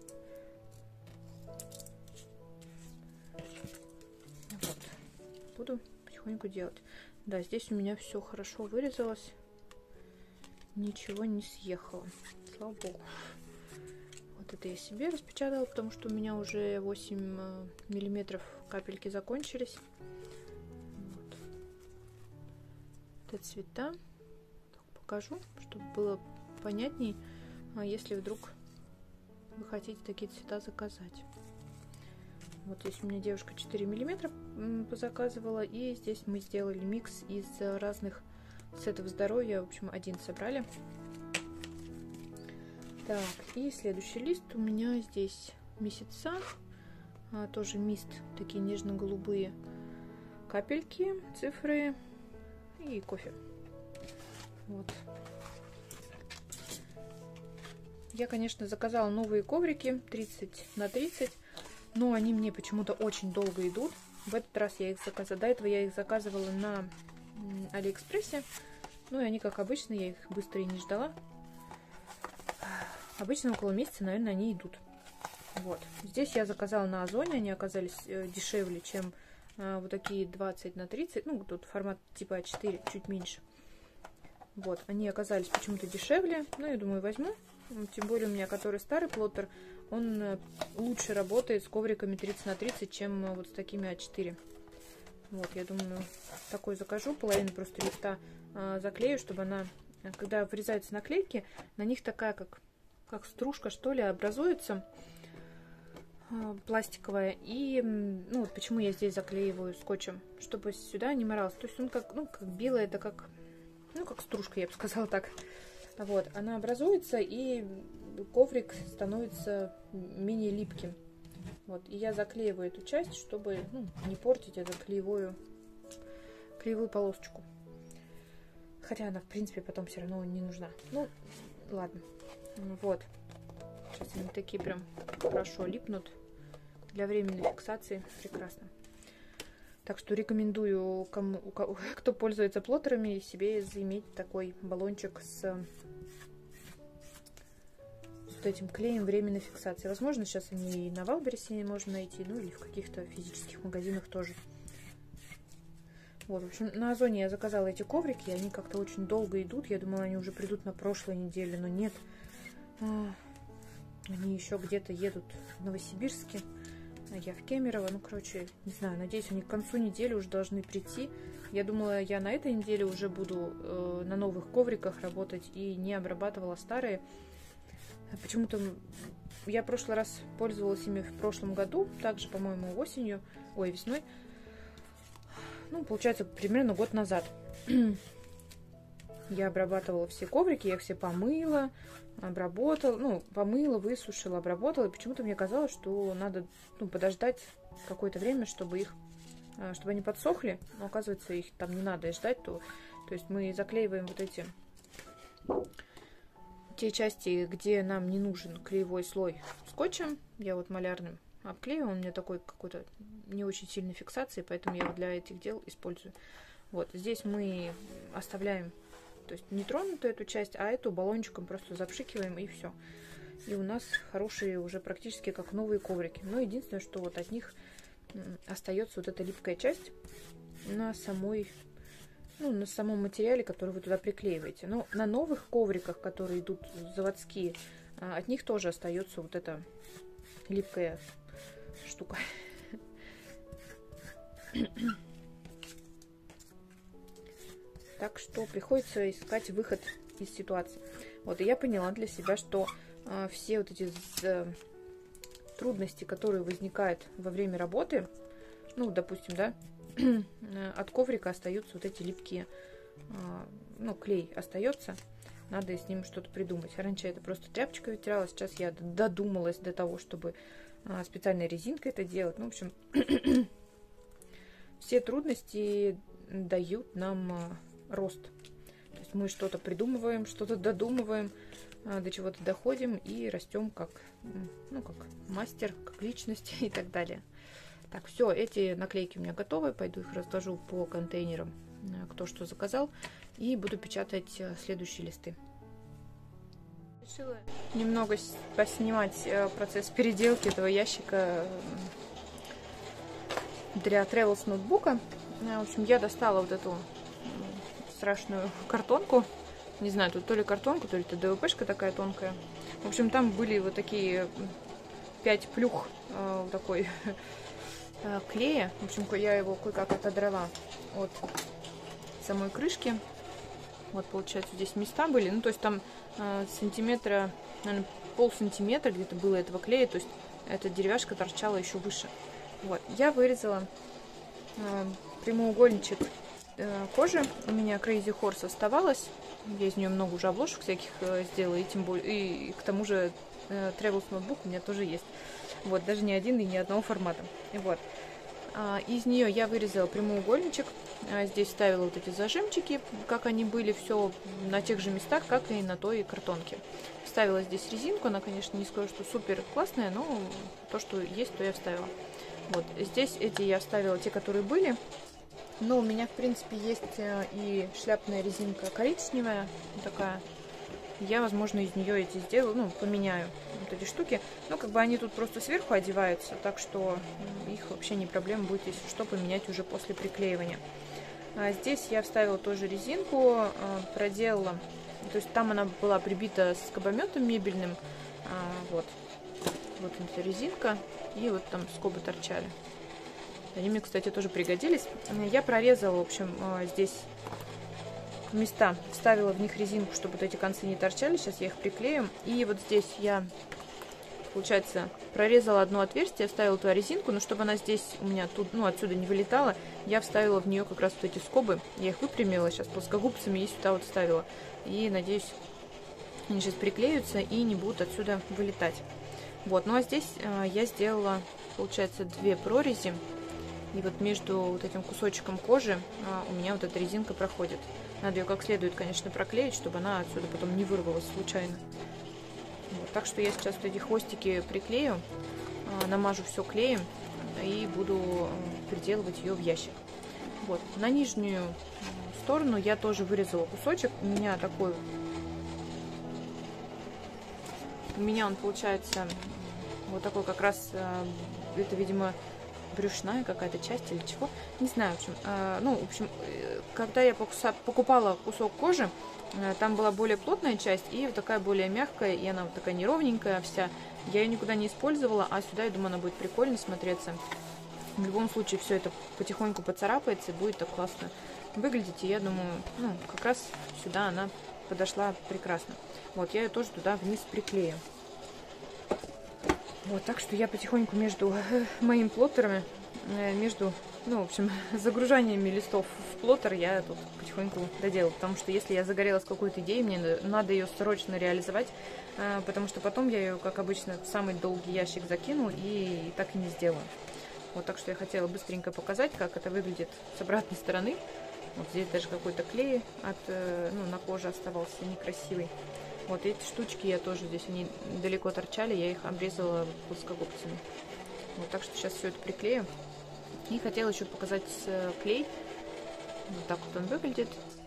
Speaker 1: Вот. Буду потихоньку делать. Да, здесь у меня все хорошо вырезалось. Ничего не съехало. Слава богу. Вот это я себе распечатала, потому что у меня уже 8 миллиметров капельки закончились. Вот. Это цвета. Покажу, чтобы было понятней, если вдруг вы хотите такие цвета заказать. Вот здесь у меня девушка 4 миллиметра позаказывала, и здесь мы сделали микс из разных сетов здоровья, в общем, один собрали. Так, и следующий лист у меня здесь месяца, тоже мист, такие нежно-голубые капельки, цифры и кофе. Вот. Я, конечно, заказала новые коврики 30 на 30, но они мне почему-то очень долго идут. В этот раз я их заказала. До этого я их заказывала на Алиэкспрессе. И они, как обычно, я их быстро и не ждала. обычно около месяца, наверное, они идут. Вот. Здесь я заказала на Озоне, они оказались дешевле, чем вот такие 20 на 30. Ну, тут формат типа А4, чуть меньше. Вот, они оказались почему-то дешевле. Ну, я думаю, возьму. Тем более у меня, который старый плоттер, он лучше работает с ковриками 30 на 30, чем вот с такими А4. Вот, я думаю, такой закажу. Половину просто листа заклею, чтобы она, когда врезаются наклейки, на них такая, как стружка, что ли, образуется пластиковая. И, ну, вот почему я здесь заклеиваю скотчем, чтобы сюда не моралось. То есть он как, ну, как белое, это как, ну, как стружка, я бы сказала так. Вот, она образуется, и коврик становится менее липким. Вот, и я заклеиваю эту часть, чтобы, ну, не портить эту клеевую полосочку. Хотя она, в принципе, потом все равно не нужна. Ну, ладно. Вот. Сейчас они такие прям хорошо липнут. Для временной фиксации прекрасно. Так что рекомендую, кто пользуется плоттерами, себе заиметь такой баллончик с вот этим клеем временной фиксации. Возможно, сейчас они и на Валбересе можно найти, ну или в каких-то физических магазинах тоже. Вот, в общем, на Озоне я заказала эти коврики, они как-то очень долго идут. Я думала, они уже придут на прошлой неделе, но нет. Они еще где-то едут в Новосибирске, а я в Кемерово. Ну, короче, не знаю, надеюсь, они к концу недели уже должны прийти. Я думала, я на этой неделе уже буду на новых ковриках работать и не обрабатывала старые. Почему-то я в прошлый раз пользовалась ими в прошлом году, также, по-моему, осенью, ой, весной. Ну, получается, примерно год назад. Я обрабатывала все коврики, я их все помыла, обработала, ну, помыла, высушила, обработала. И почему-то мне казалось, что надо, ну, подождать какое-то время, чтобы они подсохли. Но оказывается, их там не надо ждать. То есть мы заклеиваем вот те части, где нам не нужен клеевой слой, скотчем. Я вот малярным обклею, он у меня такой какой-то не очень сильной фиксации, поэтому я его для этих дел использую. Вот, здесь мы оставляем, то есть не тронутую эту часть, а эту баллончиком просто запшикиваем, и все. И у нас хорошие уже практически как новые коврики. Но единственное, что вот от них остается вот эта липкая часть на на самом материале, который вы туда приклеиваете. Но на новых ковриках, которые идут заводские, от них тоже остается вот эта липкая штука. Так что приходится искать выход из ситуации. Вот, и я поняла для себя, что все вот эти трудности, которые возникают во время работы, ну, допустим, да, от коврика остаются вот эти липкие, ну, клей остается, надо с ним что-то придумать. Раньше это просто тряпочкой вытирала, сейчас я додумалась до того, чтобы специальной резинкой это делать. Ну, в общем, все трудности дают нам рост. То есть мы что-то придумываем, что-то додумываем, до чего-то доходим и растем как, ну, как мастер, как личность и так далее. Так, все, эти наклейки у меня готовы. Пойду их разложу по контейнерам, кто что заказал. И буду печатать следующие листы. Решила немного поснимать процесс переделки этого ящика для Travels ноутбука. В общем, я достала вот эту страшную картонку. Не знаю, тут то ли картонку, то ли это ДВПшка такая тонкая. В общем, там были вот такие 5 плюх такой клея. В общем, я его кое-как отодрала от самой крышки. Вот, получается, здесь места были. Ну, то есть там сантиметра, наверное, полсантиметра где-то было этого клея. То есть эта деревяшка торчала еще выше. Вот, я вырезала прямоугольничек кожи. У меня Crazy Horse оставалось. Я из нее много уже обложек всяких сделала. И тем более, и к тому же Travels ноутбук у меня тоже есть. Вот, даже не один и ни одного формата. И вот. Из нее я вырезала прямоугольничек. Здесь ставила вот эти зажимчики, как они были, все на тех же местах, как и на той картонке. Вставила здесь резинку. Она, конечно, не скажу, что супер классная, но то, что есть, то я вставила. Вот. Здесь эти я вставила, те, которые были. Но у меня, в принципе, есть и шляпная резинка коричневая, такая я, возможно, из нее эти сделаю, ну, поменяю вот эти штуки. Но как бы они тут просто сверху одеваются, так что их вообще не проблема будет, если что, поменять уже после приклеивания. Здесь я вставила тоже резинку, проделала, то есть там она была прибита скобометом мебельным, вот эта резинка, и вот там скобы торчали. Они мне, кстати, тоже пригодились. Я прорезала, в общем, здесь места, вставила в них резинку, чтобы вот эти концы не торчали. Сейчас я их приклею. И вот здесь я, получается, прорезала одно отверстие, вставила туда резинку, но чтобы она здесь у меня тут, ну, отсюда не вылетала, я вставила в нее как раз вот эти скобы. Я их выпрямила сейчас плоскогубцами и сюда вот вставила. И надеюсь, они сейчас приклеются и не будут отсюда вылетать. Вот, ну а здесь я сделала, получается, 2 прорези. И вот между вот этим кусочком кожи у меня вот эта резинка проходит. Надо ее как следует, конечно, проклеить, чтобы она отсюда потом не вырвалась случайно. Вот, так что я сейчас вот эти хвостики приклею, намажу все клеем и буду приделывать ее в ящик. Вот, на нижнюю сторону я тоже вырезала кусочек. У меня такой, он получается вот такой как раз, это, видимо, брюшная какая-то часть или чего, не знаю, в общем, когда я покупала кусок кожи, там была более плотная часть и вот такая более мягкая, и она вот такая неровненькая вся. Я ее никуда не использовала, а сюда, я думаю, она будет прикольно смотреться. В любом случае, все это потихоньку поцарапается и будет так классно выглядеть, и я думаю, ну, как раз сюда она подошла прекрасно. Вот, я ее тоже туда вниз приклею. Вот, так что я потихоньку между моими плоттерами, в общем, загружаниями листов в плоттер я тут потихоньку доделаю, потому что если я загорелась какой-то идеей, мне надо ее срочно реализовать, потому что потом я ее, как обычно, в самый долгий ящик закину и так и не сделаю. Вот, так что я хотела быстренько показать, как это выглядит с обратной стороны. Вот здесь даже какой-то клей на коже оставался некрасивый. Вот эти штучки я тоже, здесь они далеко торчали, я их обрезала плоскогубцами. Вот, так что сейчас все это приклею. И хотела еще показать клей. Вот так вот он выглядит.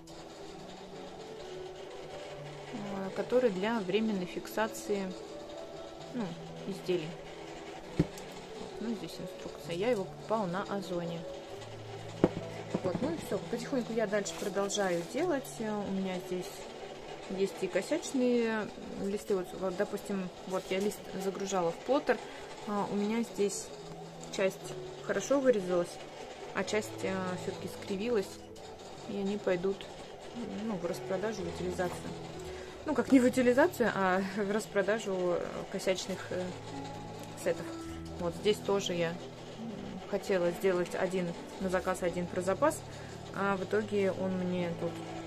Speaker 1: Который для временной фиксации изделий. Ну, здесь инструкция. Я его покупала на Озоне. Вот, ну и все. Потихоньку я дальше продолжаю делать. У меня здесь есть и косячные листы. Вот, допустим, вот я лист загружала в плоттер. У меня здесь часть хорошо вырезалась, а часть все-таки скривилась. И они пойдут в распродажу, в утилизацию. Ну, как не в утилизацию, а в распродажу косячных сетов. Вот здесь тоже я хотела сделать один на заказ, один про запас, а в итоге он мне тут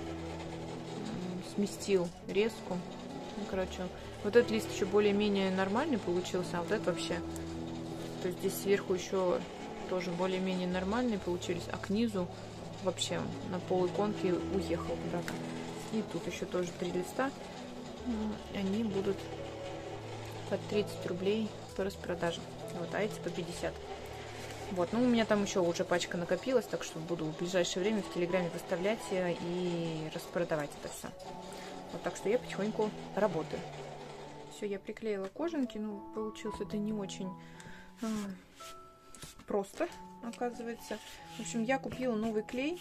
Speaker 1: сместил резку. Ну, короче, вот этот лист еще более-менее нормальный получился, а вот этот вообще. То есть здесь сверху еще тоже более-менее нормальные получились, а к низу вообще на пол иконки уехал куда-то. И тут еще тоже 3 листа. Они будут по 30 рублей по распродаже. Вот, а эти по 50. Вот, ну у меня там еще уже пачка накопилась, так что буду в ближайшее время в Телеграме выставлять и распродавать это все. Вот, так что я потихоньку работаю. Все, я приклеила кожанки, получилось это не очень просто, оказывается. В общем, я купила новый клей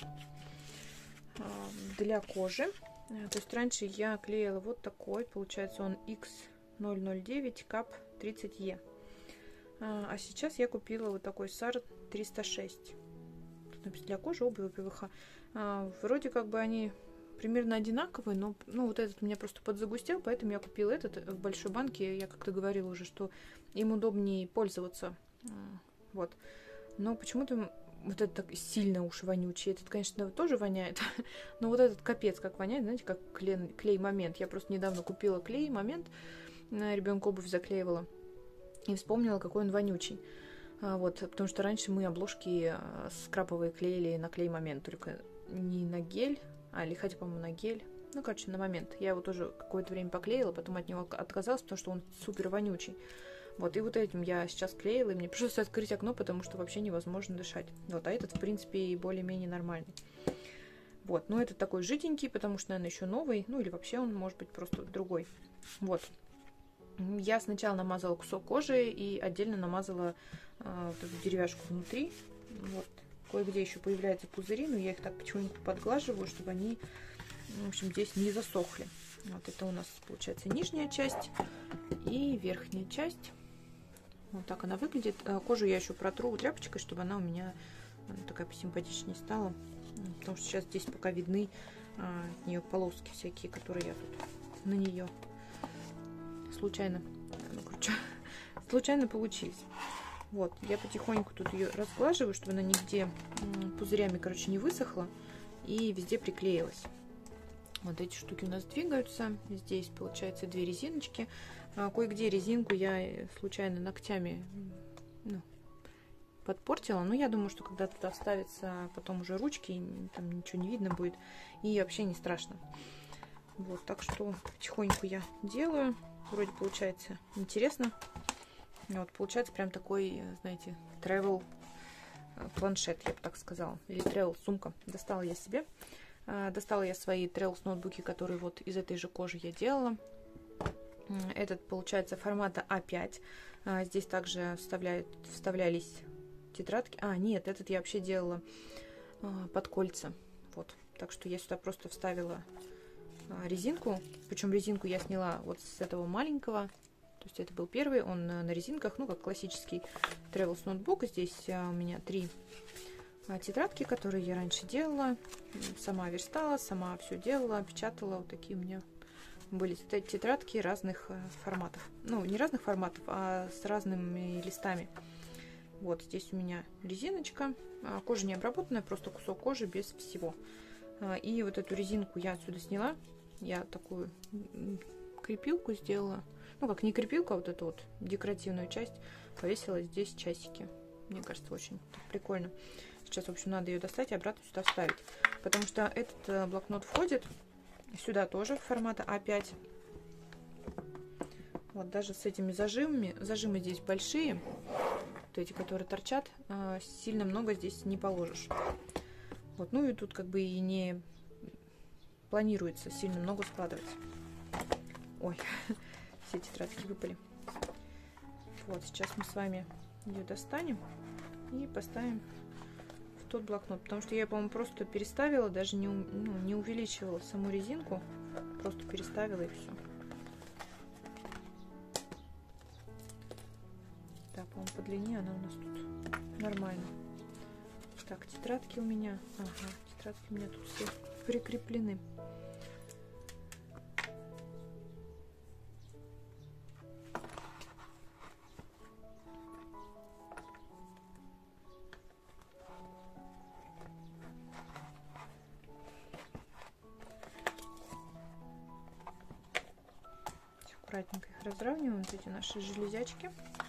Speaker 1: для кожи. То есть раньше я клеила вот такой, получается он X009 CAP 30E. А сейчас я купила вот такой SAR 306. Тут написано для кожи, обуви, ПВХ. Вроде как бы они примерно одинаковые, но вот этот у меня просто подзагустел, поэтому я купила этот в большой банке. Я как-то говорила уже, что им удобнее пользоваться. Вот. Но почему-то вот этот так сильно уж вонючий. Этот, конечно, тоже воняет. Но вот этот капец как воняет, знаете, как клей Момент. Я просто недавно купила клей Момент. Ребенку обувь заклеивала. И вспомнила, какой он вонючий. Вот, потому что раньше мы обложки скраповые клеили на клей Момент. Только не на гель, или хотя, по-моему, на гель. Ну, короче, на Момент. Я его тоже какое-то время поклеила, потом от него отказалась, потому что он супер вонючий. Вот, и вот этим я сейчас клеила, и мне пришлось открыть окно, потому что вообще невозможно дышать. Вот, а этот, в принципе, более-менее нормальный. Вот, но это такой жиденький, потому что, наверное, еще новый, ну или вообще он может быть просто другой. Вот. Я сначала намазала кусок кожи и отдельно намазала вот эту деревяшку внутри. Вот. Кое-где еще появляются пузыри, но я их так потихоньку подглаживаю, чтобы они, в общем, здесь не засохли. Вот это у нас получается нижняя часть и верхняя часть. Вот так она выглядит. Кожу я еще протру тряпочкой, чтобы она у меня такая посимпатичнее стала. Потому что сейчас здесь пока видны от нее полоски всякие, которые я тут на нее случайно получились. Вот, я потихоньку тут ее разглаживаю, чтобы она нигде пузырями, короче, не высохла и везде приклеилась. Вот эти штуки у нас двигаются. Здесь, получается, 2 резиночки. Кое-где резинку я случайно ногтями подпортила. Но я думаю, что когда туда вставится потом уже ручки, там ничего не видно будет. И вообще не страшно. Вот, так что потихоньку я делаю. Вроде получается интересно. Вот, получается прям такой, знаете, travel планшет, я бы так сказала. Или travel сумка. Достала я себе. Достала я свои Trails ноутбуки, которые вот из этой же кожи я делала. Этот получается формата А5. Здесь также вставлялись тетрадки. Нет, этот я вообще делала под кольца. Вот. Так что я сюда просто вставила резинку. Причем резинку я сняла вот с этого маленького. То есть это был первый, он на резинках, ну как классический Travel ноутбук. Здесь у меня 3 тетрадки, которые я раньше делала, сама верстала, сама все делала, печатала. Вот такие у меня были тетрадки разных форматов. Ну, не разных форматов, а с разными листами. Вот здесь у меня резиночка, кожа не обработанная, просто кусок кожи без всего. И вот эту резинку я отсюда сняла. Я такую крепилку сделала. Ну, как не крепилка, а вот эту вот декоративную часть повесила здесь часики. Мне кажется, очень прикольно. Сейчас, в общем, надо ее достать и обратно сюда вставить. Потому что этот блокнот входит сюда тоже формата А5. Вот даже с этими зажимами. Зажимы здесь большие. Вот эти, которые торчат. Сильно много здесь не положишь. Вот, ну и тут как бы и не планируется сильно много складывать. Ой, все тетрадки выпали. Вот, сейчас мы с вами ее достанем и поставим в тот блокнот. Потому что я, по-моему, просто переставила, даже не увеличивала саму резинку. Просто переставила и все. Да, по-моему, по длине она у нас тут нормально. Так, тетрадки у меня. Ага, тетрадки у меня тут все прикреплены. Аккуратненько их разравниваем, вот эти наши железячки,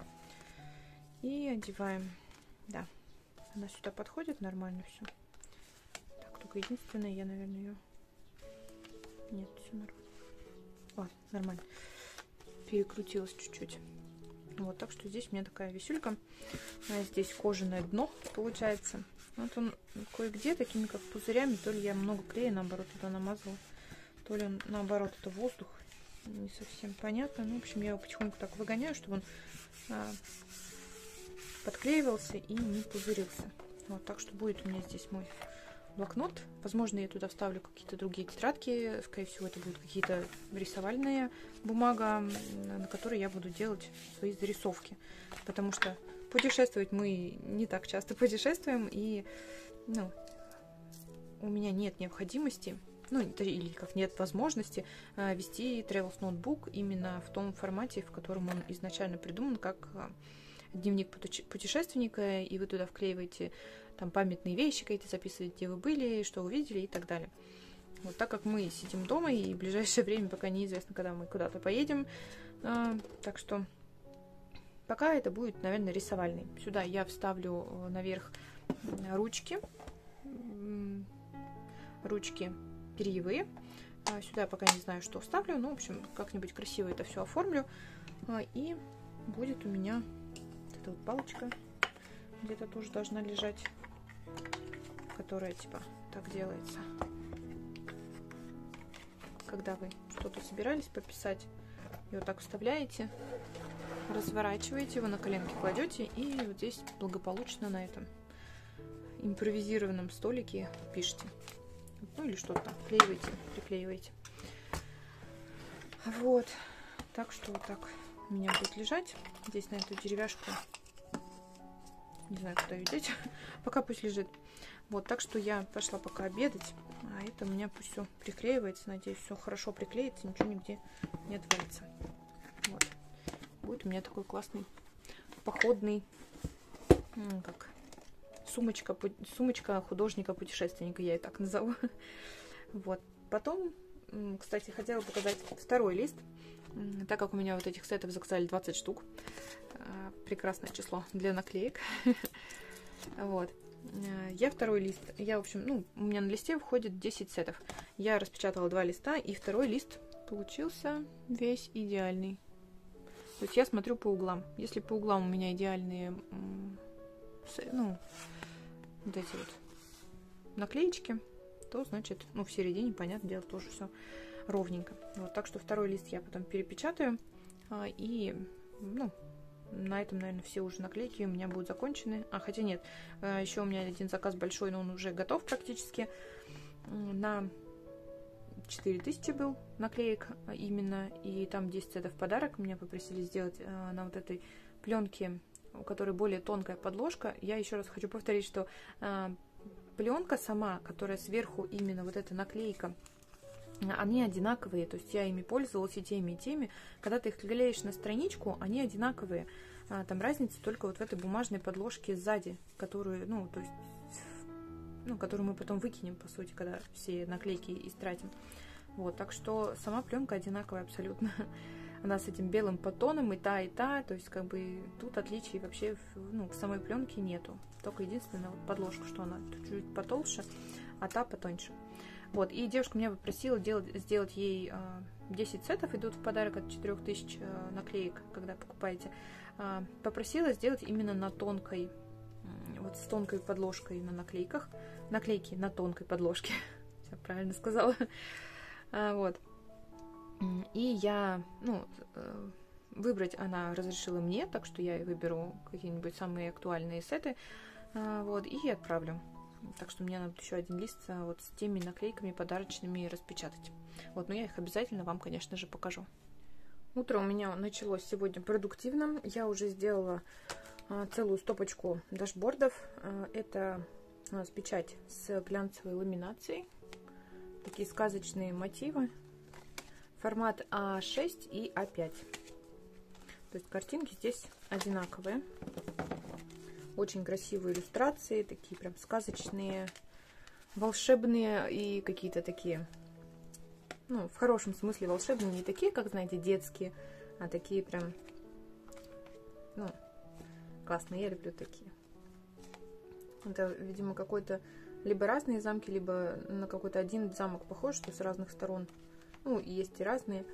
Speaker 1: и одеваем. Да, она сюда подходит нормально все. Так, только единственное, я, наверное, ее... Нет, все нормально. Ладно, нормально. Перекрутилась чуть-чуть. Вот, так что здесь у меня такая висюлька. Здесь кожаное дно получается. Вот он кое-где такими как пузырями, то ли я много клея наоборот туда намазала, то ли он наоборот это воздух. Не совсем понятно. Ну, в общем, я его потихоньку так выгоняю, чтобы он подклеивался и не пузырился. Вот, так что будет у меня здесь мой блокнот. Возможно, я туда вставлю какие-то другие тетрадки. Скорее всего, это будет какие-то рисовальная бумага, на которой я буду делать свои зарисовки. Потому что путешествовать мы не так часто путешествуем, и у меня нет необходимости, или как нет возможности вести Travel ноутбук именно в том формате, в котором он изначально придуман, как дневник путешественника, и вы туда вклеиваете там памятные вещи, какие-то записываете, где вы были, что увидели и так далее. Вот, так как мы сидим дома, и в ближайшее время пока неизвестно, когда мы куда-то поедем, так что пока это будет, наверное, рисовальный. Сюда я вставлю наверх ручки перьевые. Сюда я пока не знаю, что вставлю, но, в общем, как-нибудь красиво это все оформлю. И будет у меня вот эта вот палочка, где-то тоже должна лежать, которая типа так делается. когда вы что-то собирались пописать. И вот так вставляете, разворачиваете его, на коленки кладете, и вот здесь благополучно на этом импровизированном столике пишите. Ну или что-то там вклеиваете, приклеиваете. Вот. Так что вот так у меня будет лежать. Здесь на эту деревяшку. Не знаю, куда ее деть. Пока пусть лежит. Вот, так что я пошла пока обедать. А это у меня пусть все приклеивается. Надеюсь, все хорошо приклеится, ничего нигде не отвалится. Вот. Будет у меня такой классный походный, как сумочка художника-путешественника, я ее так назову. Вот. Потом, кстати, хотела показать второй лист. Так как у меня вот этих сетов заказали 20 штук. Прекрасное число для наклеек. Вот. Я второй лист, в общем, у меня на листе входит 10 сетов. Я распечатала 2 листа, и второй лист получился весь идеальный. То есть я смотрю по углам. Если по углам у меня идеальные, вот эти вот наклеечки, то значит, в середине, понятное дело, тоже все ровненько. Вот, так что второй лист я потом перепечатаю, и, на этом, наверное, все уже наклейки у меня будут закончены. Хотя нет, еще у меня один заказ большой, но он уже готов практически. На 4000 был наклеек именно, и там 10 цветов в подарок. Меня попросили сделать на вот этой пленке, у которой более тонкая подложка. Я еще раз хочу повторить, что пленка сама, которая сверху именно вот эта наклейка, они одинаковые, то есть я ими пользовалась и теми. Когда ты их клеишь на страничку, они одинаковые. Там разница только вот в этой бумажной подложке сзади, которую, которую мы потом выкинем, по сути, когда все наклейки истратим. Вот, так что сама пленка одинаковая абсолютно. Она с этим белым подтоном и та, то есть как бы тут отличий вообще в самой пленке нету. Только единственная вот подложка, что она чуть потолще, а та потоньше. Вот, и девушка меня попросила сделать ей 10 сетов, идут в подарок от 4000 наклеек, когда покупаете. Попросила сделать именно на тонкой, вот с тонкой подложкой на наклейках. Наклейки на тонкой подложке. Все правильно сказала. Вот. И я, выбрать она разрешила мне, так что я выберу какие-нибудь самые актуальные сеты, вот, и отправлю. Так что мне надо еще один лист вот с теми наклейками подарочными распечатать. Вот, но я их обязательно вам, конечно же, покажу. Утро у меня началось сегодня продуктивно. Я уже сделала целую стопочку дашбордов. Это у нас печать с глянцевой ламинацией. Такие сказочные мотивы. Формат А6 и А5. То есть картинки здесь одинаковые. Очень красивые иллюстрации, такие прям сказочные, волшебные и какие-то такие, в хорошем смысле волшебные, не такие, как, знаете, детские, а такие прям, классные, я люблю такие. Это, видимо, какой-то либо разные замки, либо на какой-то один замок похож, что с разных сторон. Есть и разные.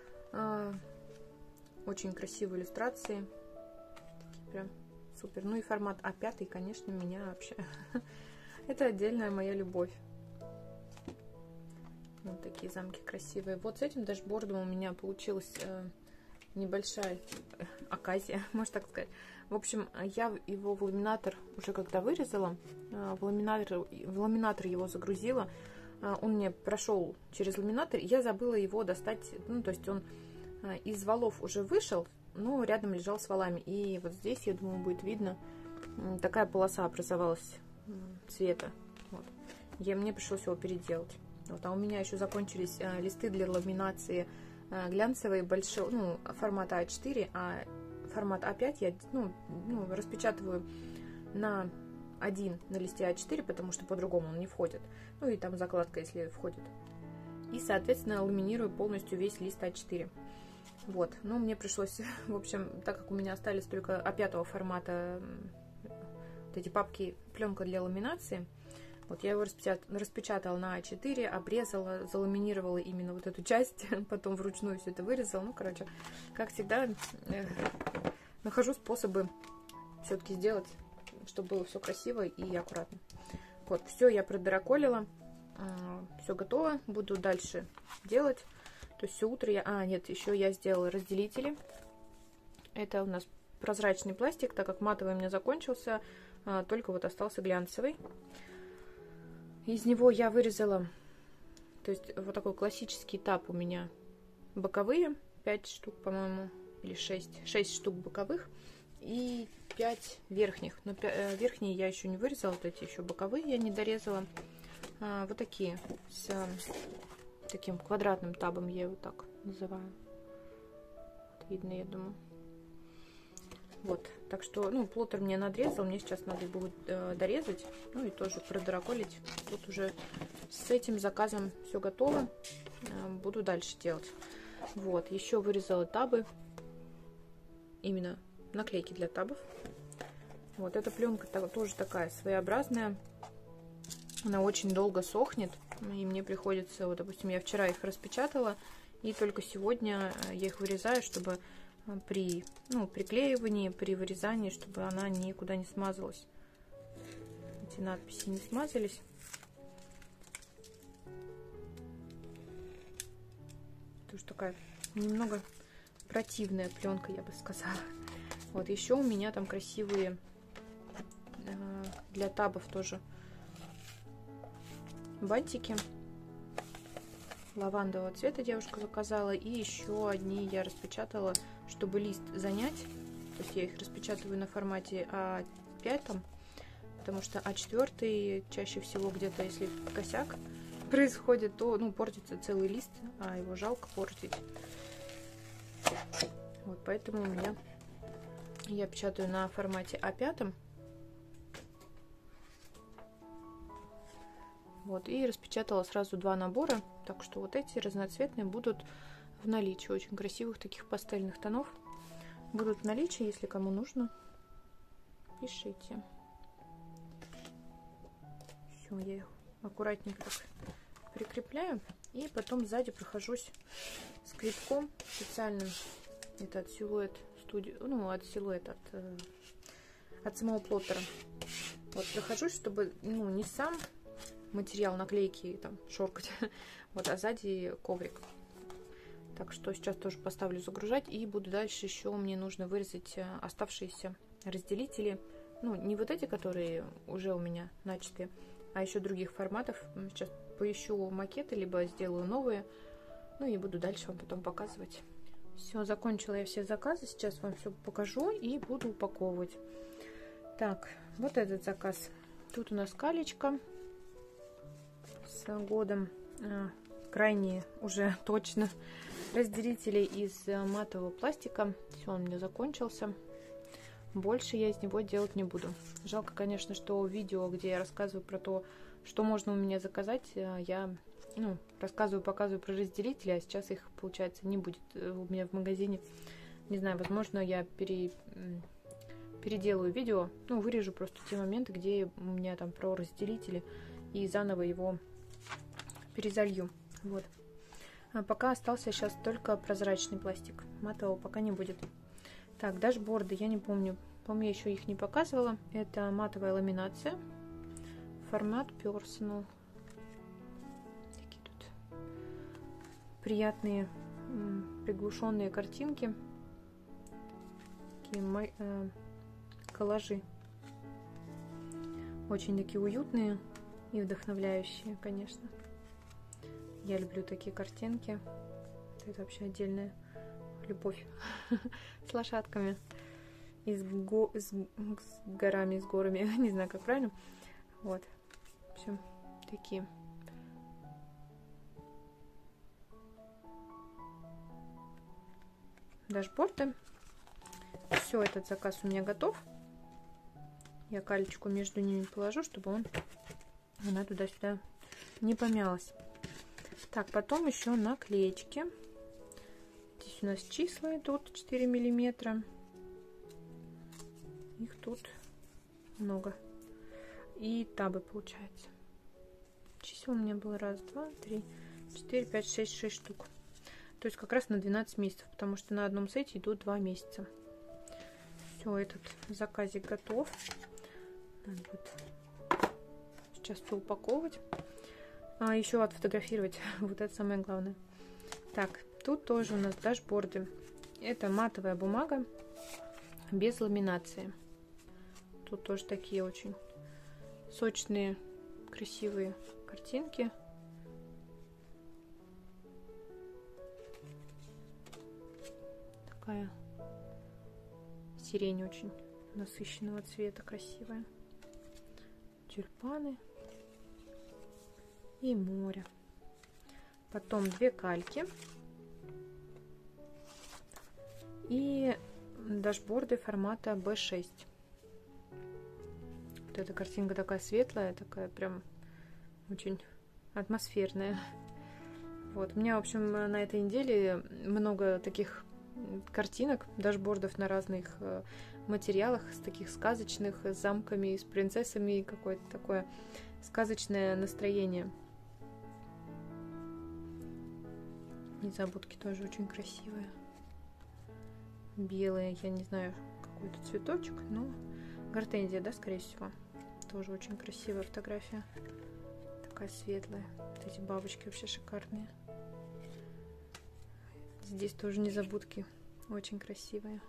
Speaker 1: Очень красивые иллюстрации. Такие прям супер. И формат А5, конечно, меня вообще... Это отдельная моя любовь. Вот такие замки красивые. Вот с этим дашбордом у меня получилась небольшая оказия, можно так сказать. В общем, я его в ламинатор уже когда вырезала, в ламинатор его загрузила, он мне прошел через ламинатор, и я забыла его достать, то есть он из валов уже вышел, но рядом лежал с валами. И вот здесь, я думаю, будет видно, такая полоса образовалась цвета. Вот. Мне пришлось его переделать. Вот. А у меня еще закончились листы для ламинации глянцевые, большие, формата А4, а формат А5 я распечатываю на листе А4, потому что по-другому он не входит. И там закладка, если входит. И, соответственно, ламинирую полностью весь лист А4. Вот, мне пришлось, в общем, так как у меня остались только А5 формата вот эти папки, пленка для ламинации, вот я его распечатала на А4, обрезала, заламинировала именно вот эту часть, потом вручную все это вырезала. Короче, как всегда, нахожу способы все-таки сделать, чтобы было все красиво и аккуратно. Вот, все я продыроколила. все готово. Буду дальше делать. То есть все утро я... нет, еще я сделала разделители. Это у нас прозрачный пластик, так как матовый у меня закончился, только вот остался глянцевый. Из него я вырезала, то есть вот такой классический тап у меня боковые, 5 штук, по-моему, или 6 штук боковых и 5 верхних. Но верхние я еще не вырезала, вот эти еще боковые я не дорезала. Вот такие, с таким квадратным табом, я его так называю. Вот видно, я думаю. Вот, так что, ну, плоттер мне надрезал, мне сейчас надо будет дорезать, ну и тоже продыроколить. Тут уже с этим заказом все готово, буду дальше делать. Вот, еще вырезала табы, именно наклейки для табов. Вот, эта пленка тоже такая своеобразная, она очень долго сохнет, и мне приходится, вот, допустим, я вчера их распечатала, и только сегодня я их вырезаю, чтобы при приклеивании, при вырезании, чтобы она никуда не смазалась. Эти надписи не смазались. Тоже такая немного противная пленка, я бы сказала. Вот еще у меня там красивые для табов тоже бантики лавандового цвета девушка заказала, и еще одни я распечатала, чтобы лист занять. То есть я их распечатываю на формате А5, потому что А4 чаще всего где-то, если косяк происходит, то, ну, портится целый лист, а его жалко портить. Вот поэтому у меня я печатаю на формате А5. Вот, и распечатала сразу 2 набора, так что вот эти разноцветные будут в наличии, очень красивых таких пастельных тонов будут в наличии, если кому нужно, пишите. Все, я их аккуратненько так прикрепляю, и потом сзади прохожусь скребком специальным, это от Силуэт Студио, ну, от Силуэт, от самого плоттера. Вот прохожусь, чтобы, ну, не сам материал наклейки там шоркать, вот, а сзади коврик. Так что сейчас тоже поставлю загружать, и буду дальше еще, мне нужно вырезать оставшиеся разделители, ну, не вот эти, которые уже у меня начатые, а еще других форматов. Сейчас поищу макеты, либо сделаю новые, ну и буду дальше вам потом показывать. Все, закончила я все заказы, сейчас вам все покажу и буду упаковывать. Так, вот этот заказ. Тут у нас калечка с годом, крайне уже точно разделители из матового пластика. Все, он у меня закончился, больше я из него делать не буду. Жалко, конечно, что видео, где я рассказываю про то, что можно у меня заказать, я, ну, рассказываю, показываю про разделители, а сейчас их, получается, не будет у меня в магазине. Не знаю, возможно, я переделаю видео, ну, вырежу просто те моменты, где у меня там про разделители, и заново его перезалью. Вот. А пока остался сейчас только прозрачный пластик. Матового пока не будет. Так, дашборды, я не помню. По-моему, я еще их не показывала. Это матовая ламинация. Формат Personal. Такие тут приятные, приглушенные картинки. Такие коллажи. Очень такие уютные и вдохновляющие, конечно. Я люблю такие картинки. Это вообще отдельная любовь с лошадками и с горами, с горами. Не знаю, как правильно. Вот. В общем, такие. Дашборды. Все, этот заказ у меня готов. Я калечку между ними положу, чтобы она туда-сюда не помялась. Так, потом еще наклеечки. Здесь у нас числа идут 4 миллиметра. Их тут много. И табы, получается. Чисел у меня было 1, 2, 3, 4, 5, 6 штук. То есть как раз на 12 месяцев, потому что на одном сете идут 2 месяца. Все, этот заказик готов. Надо будет сейчас все упаковывать. А еще отфотографировать. Вот это самое главное. Так, тут тоже у нас дашборды. Это матовая бумага без ламинации. Тут тоже такие очень сочные, красивые картинки. Такая сирень очень насыщенного цвета, красивая. Тюльпаны и море. Потом 2 кальки и дашборды формата B6. Вот эта картинка такая светлая, такая прям очень атмосферная. Вот, у меня, в общем, на этой неделе много таких картинок, дашбордов на разных материалах, с таких сказочных, с замками, с принцессами, какое-то такое сказочное настроение. Незабудки тоже очень красивые. Белые, я не знаю, какой-то цветочек, но гортензия, да, скорее всего. Тоже очень красивая фотография. Такая светлая. Вот эти бабочки вообще шикарные. Здесь тоже незабудки. Очень красивые.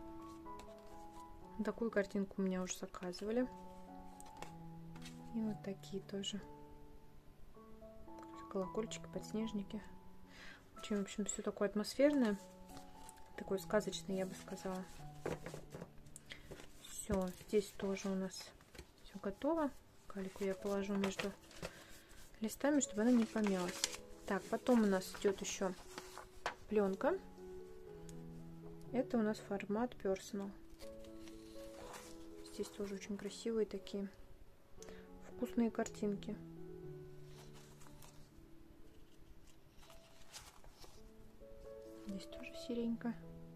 Speaker 1: Такую картинку у меня уже заказывали. И вот такие тоже. Колокольчики, подснежники. Очень, в общем, все такое атмосферное. Такое сказочное, я бы сказала. Все, здесь тоже у нас все готово. Кальку я положу между листами, чтобы она не помялась. Так, потом у нас идет еще пленка. Это у нас формат Personal. Здесь тоже очень красивые такие вкусные картинки. Здесь тоже сиренька.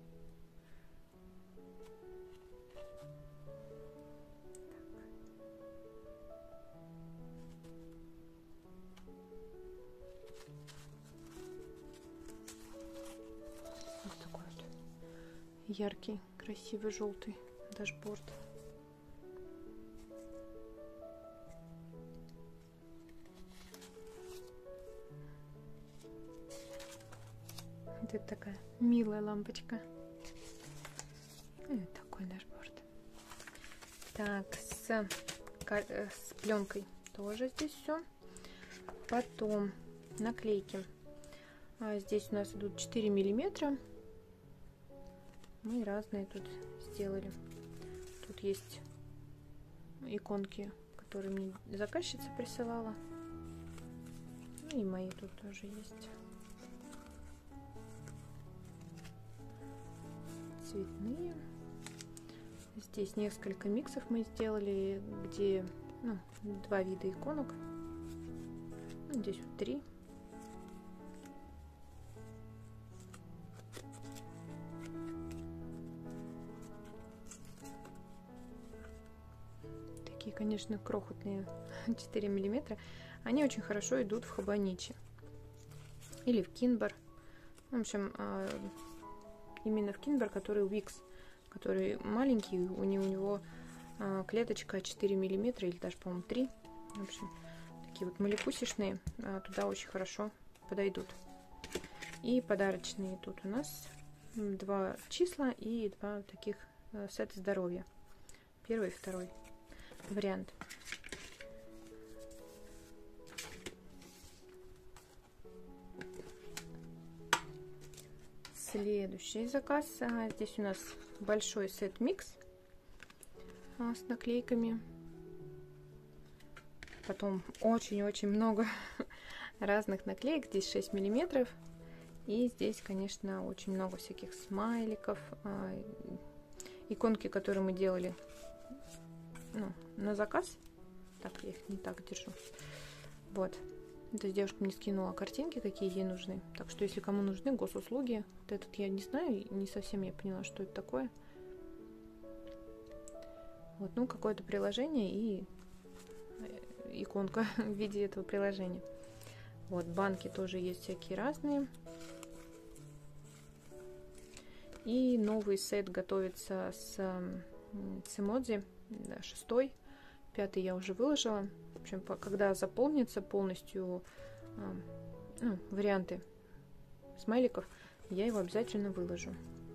Speaker 1: Вот такой вот яркий, красивый желтый дашборд. Вот это такая милая лампочка. И вот такой дашборд. Так, с пленкой тоже здесь все. Потом наклейки. Здесь у нас идут 4 миллиметра. Мы разные тут сделали. Тут есть иконки, которые мне заказчица присылала. И мои тут тоже есть. Цветные. Здесь несколько миксов мы сделали, где 2 вида иконок. Здесь вот 3. Такие, конечно, крохотные 4 миллиметра. Они очень хорошо идут в хабаничи или в кинбар. В общем, именно в кинбар, который Wix, который маленький, у него клеточка 4 миллиметра или даже, по-моему, 3. В общем, такие вот маликусишные туда очень хорошо подойдут. И подарочные тут у нас 2 числа и 2 таких сета здоровья. Первый и второй вариант. Следующий заказ. Здесь у нас большой сет микс с наклейками. Потом очень-очень много разных наклеек. Здесь 6 миллиметров. И здесь, конечно, очень много всяких смайликов. Иконки, которые мы делали на заказ. Так, я их не так держу. Вот. Эта девушка мне скинула картинки, какие ей нужны. Так что, если кому нужны госуслуги, вот этот я не знаю, не совсем я поняла, что это такое. Вот, какое-то приложение и иконка в виде этого приложения. Вот, банки тоже есть всякие разные. И новый сет готовится с эмодзи. 6-й, 5-й я уже выложила. общем, когда заполнится полностью ну, варианты смайликов, я его обязательно выложу.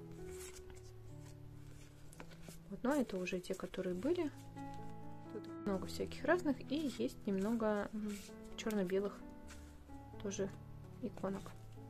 Speaker 1: Вот, но это уже те, которые были. Тут много всяких разных, и есть немного черно-белых тоже иконок.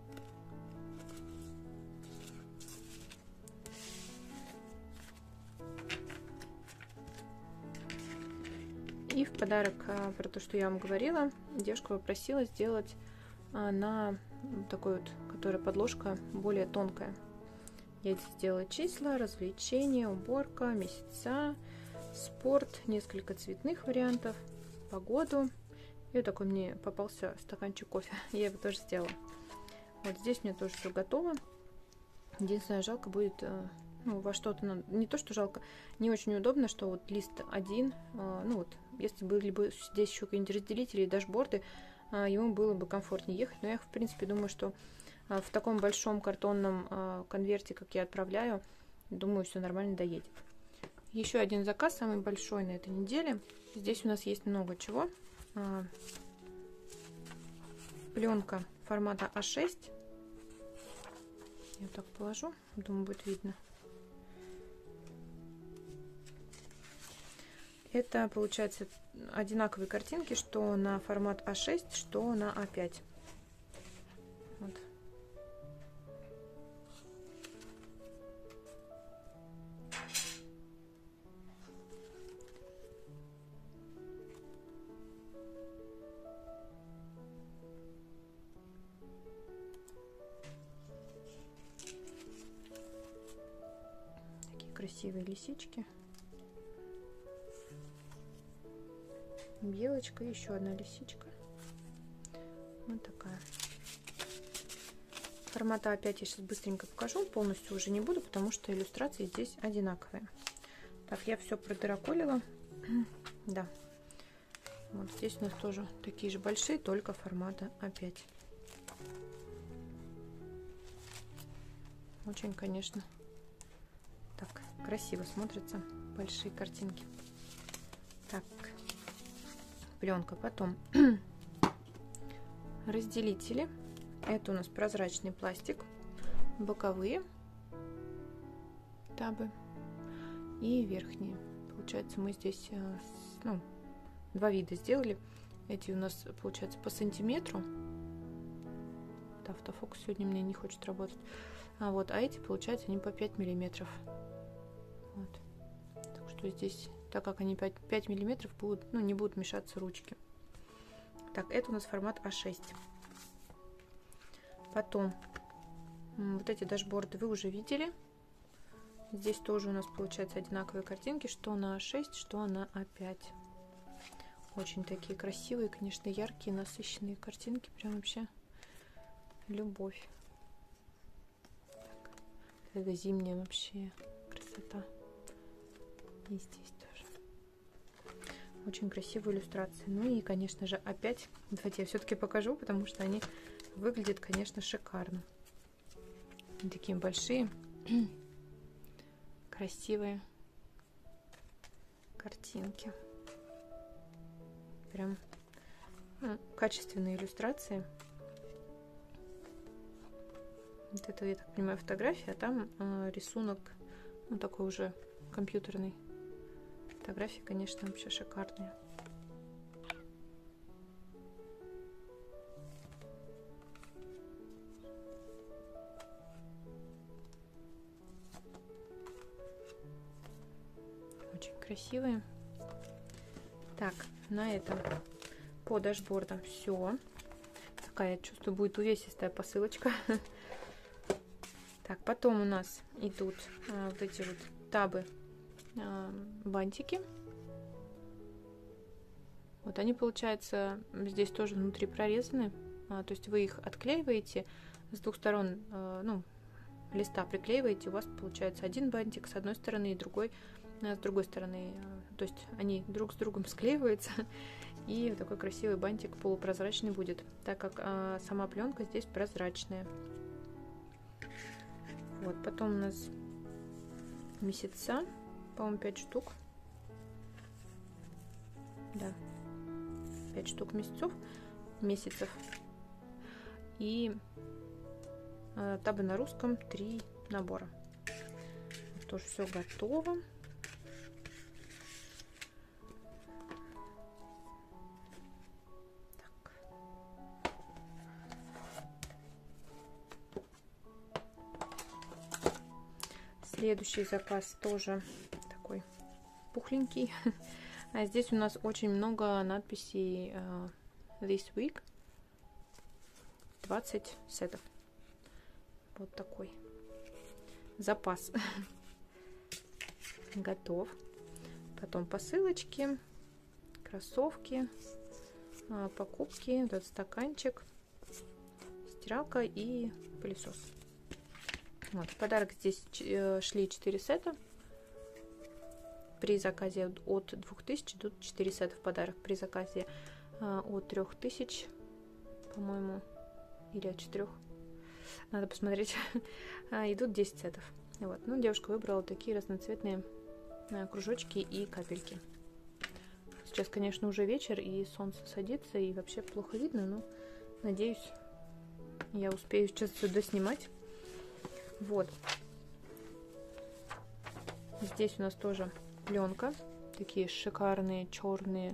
Speaker 1: И в подарок, про то, что я вам говорила, девушка попросила сделать на такой вот, которая подложка более тонкая. Я здесь сделала числа, развлечения, уборка, месяца, спорт, несколько цветных вариантов, погоду. И вот такой мне попался стаканчик кофе. Я его тоже сделала. Вот здесь у меня тоже все готово. Единственное, жалко будет, ну, во что-то надо. Не то, что жалко, не очень удобно, что вот лист один, ну вот, если были бы здесь еще какие-нибудь разделители и дашборды, ему было бы комфортнее ехать. Но я, в принципе, думаю, что в таком большом картонном конверте, как я отправляю, думаю, все нормально доедет. Еще один заказ, самый большой на этой неделе. Здесь у нас есть много чего. Пленка формата А6. Я так положу, думаю, будет видно. Это, получается, одинаковые картинки, что на формат А6, что на А5. Вот. Такие красивые лисички. Белочка, еще одна лисичка. Вот такая. Формата опять я сейчас быстренько покажу, полностью уже не буду, потому что иллюстрации здесь одинаковые. Так, я все продыроколила. Да. Вот здесь у нас тоже такие же большие, только формата А5. Очень, конечно, так красиво смотрятся большие картинки. Так, пленка. Потом разделители. Это у нас прозрачный пластик, боковые табы и верхние. Получается, мы здесь ну, два вида сделали. Эти у нас, получается, по сантиметру. Да, автофокус сегодня мне не хочет работать. А эти, получается, они по 5 миллиметров. Вот. Так что здесь, так как они 5 миллиметров, будут, ну, не будут мешаться ручки. Так, это у нас формат А6. Потом вот эти дашборды вы уже видели. Здесь тоже у нас получается одинаковые картинки, что на А6, что на А5. Очень такие красивые, конечно, яркие, насыщенные картинки. Прям вообще любовь. Так, это зимняя вообще красота. И здесь тоже. Очень красивые иллюстрации. Ну и, конечно же, опять, давайте я все-таки покажу, потому что они выглядят, конечно, шикарно. Такие большие, красивые картинки. Прям качественные иллюстрации. Вот это, я так понимаю, фотография, а там рисунок, ну, такой уже компьютерный. Фотографии, конечно, вообще шикарные. Очень красивые. Так, на этом по дашбордам все. Такая, я чувствую, будет увесистая посылочка. Так, потом у нас идут вот эти вот табы, бантики. Вот они, получается, здесь тоже внутри прорезаны. То есть вы их отклеиваете с двух сторон, ну, листа приклеиваете. У вас получается один бантик с одной стороны и другой с другой стороны. То есть они друг с другом склеиваются. И вот такой красивый бантик полупрозрачный будет, так как сама пленка здесь прозрачная. Вот, потом у нас месяца, по-моему, 5 штук. Да. 5 штук месяцев. И табы на русском 3 набора. Тоже все готово. Так. Следующий заказ тоже такой пухленький. А здесь у нас очень много надписей This Week. 20 сетов. Вот такой запас. Готов. Потом посылочки, кроссовки, покупки, вот этот стаканчик, стиралка и пылесос. Вот, в подарок здесь шли 4 сета. При заказе от 2000 идут 4 сета в подарок. При заказе от 3000, по-моему, или от 4, надо посмотреть, идут 10 сетов. Вот. Ну, девушка выбрала такие разноцветные кружочки и капельки. Сейчас, конечно, уже вечер, и солнце садится, и вообще плохо видно, но надеюсь, я успею сейчас все доснимать. Вот. Здесь у нас тоже пленка. Такие шикарные черные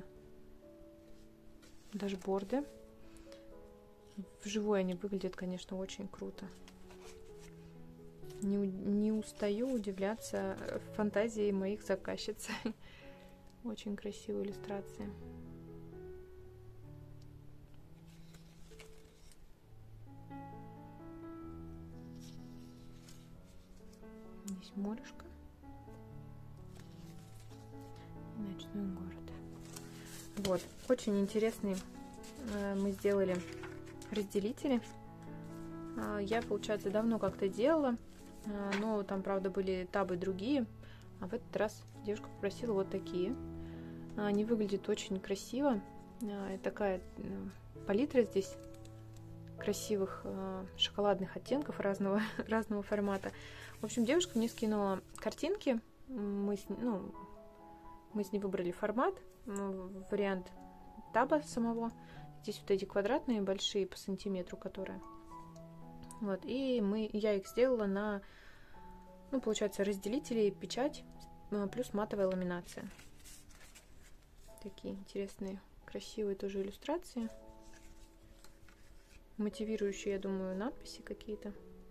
Speaker 1: дашборды. Вживую они выглядят, конечно, очень круто. Не устаю удивляться фантазии моих заказчиц. Очень красивая иллюстрация. Здесь морешко. Ночной город. Вот, очень интересный мы сделали разделители. Я, получается, давно как-то делала, но там, правда, были табы другие, а в этот раз девушка попросила вот такие. Они выглядят очень красиво. Такая палитра здесь красивых шоколадных оттенков разного формата. В общем, девушка мне скинула картинки. Мы с ней выбрали формат, вариант таба самого. Здесь вот эти квадратные большие по сантиметру, которые. Вот, и я их сделала на, получается, разделители, печать, плюс матовая ламинация. Такие интересные, красивые тоже иллюстрации. Мотивирующие, я думаю, надписи какие-то.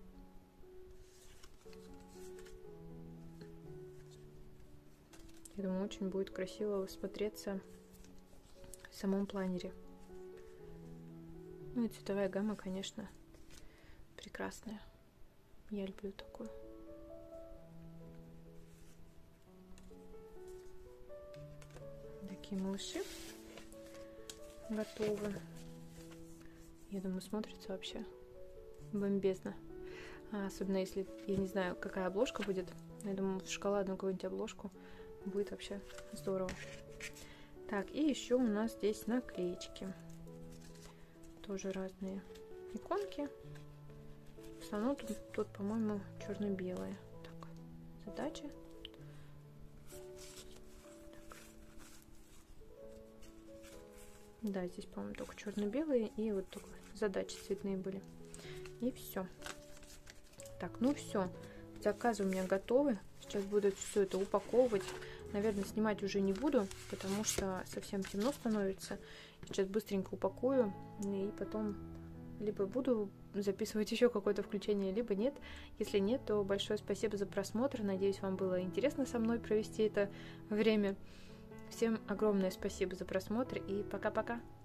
Speaker 1: Я думаю, очень будет красиво смотреться в самом планере. Ну и цветовая гамма, конечно, прекрасная. Я люблю такую. Такие малыши готовы. Я думаю, смотрится вообще бомбезно. Особенно если, я не знаю, какая обложка будет. Я думаю, в шоколадную какую-нибудь обложку будет вообще здорово. Так, и еще у нас здесь наклеечки. Тоже разные иконки. В основном тут по-моему, черно-белые. Так, задачи. Так. Да, здесь, по-моему, только черно-белые и вот только задачи цветные были. И все. Так, ну все. Заказы у меня готовы. Сейчас буду все это упаковывать. Наверное, снимать уже не буду, потому что совсем темно становится. Сейчас быстренько упакую, и потом либо буду записывать еще какое-то включение, либо нет. Если нет, то большое спасибо за просмотр. Надеюсь, вам было интересно со мной провести это время. Всем огромное спасибо за просмотр и пока-пока.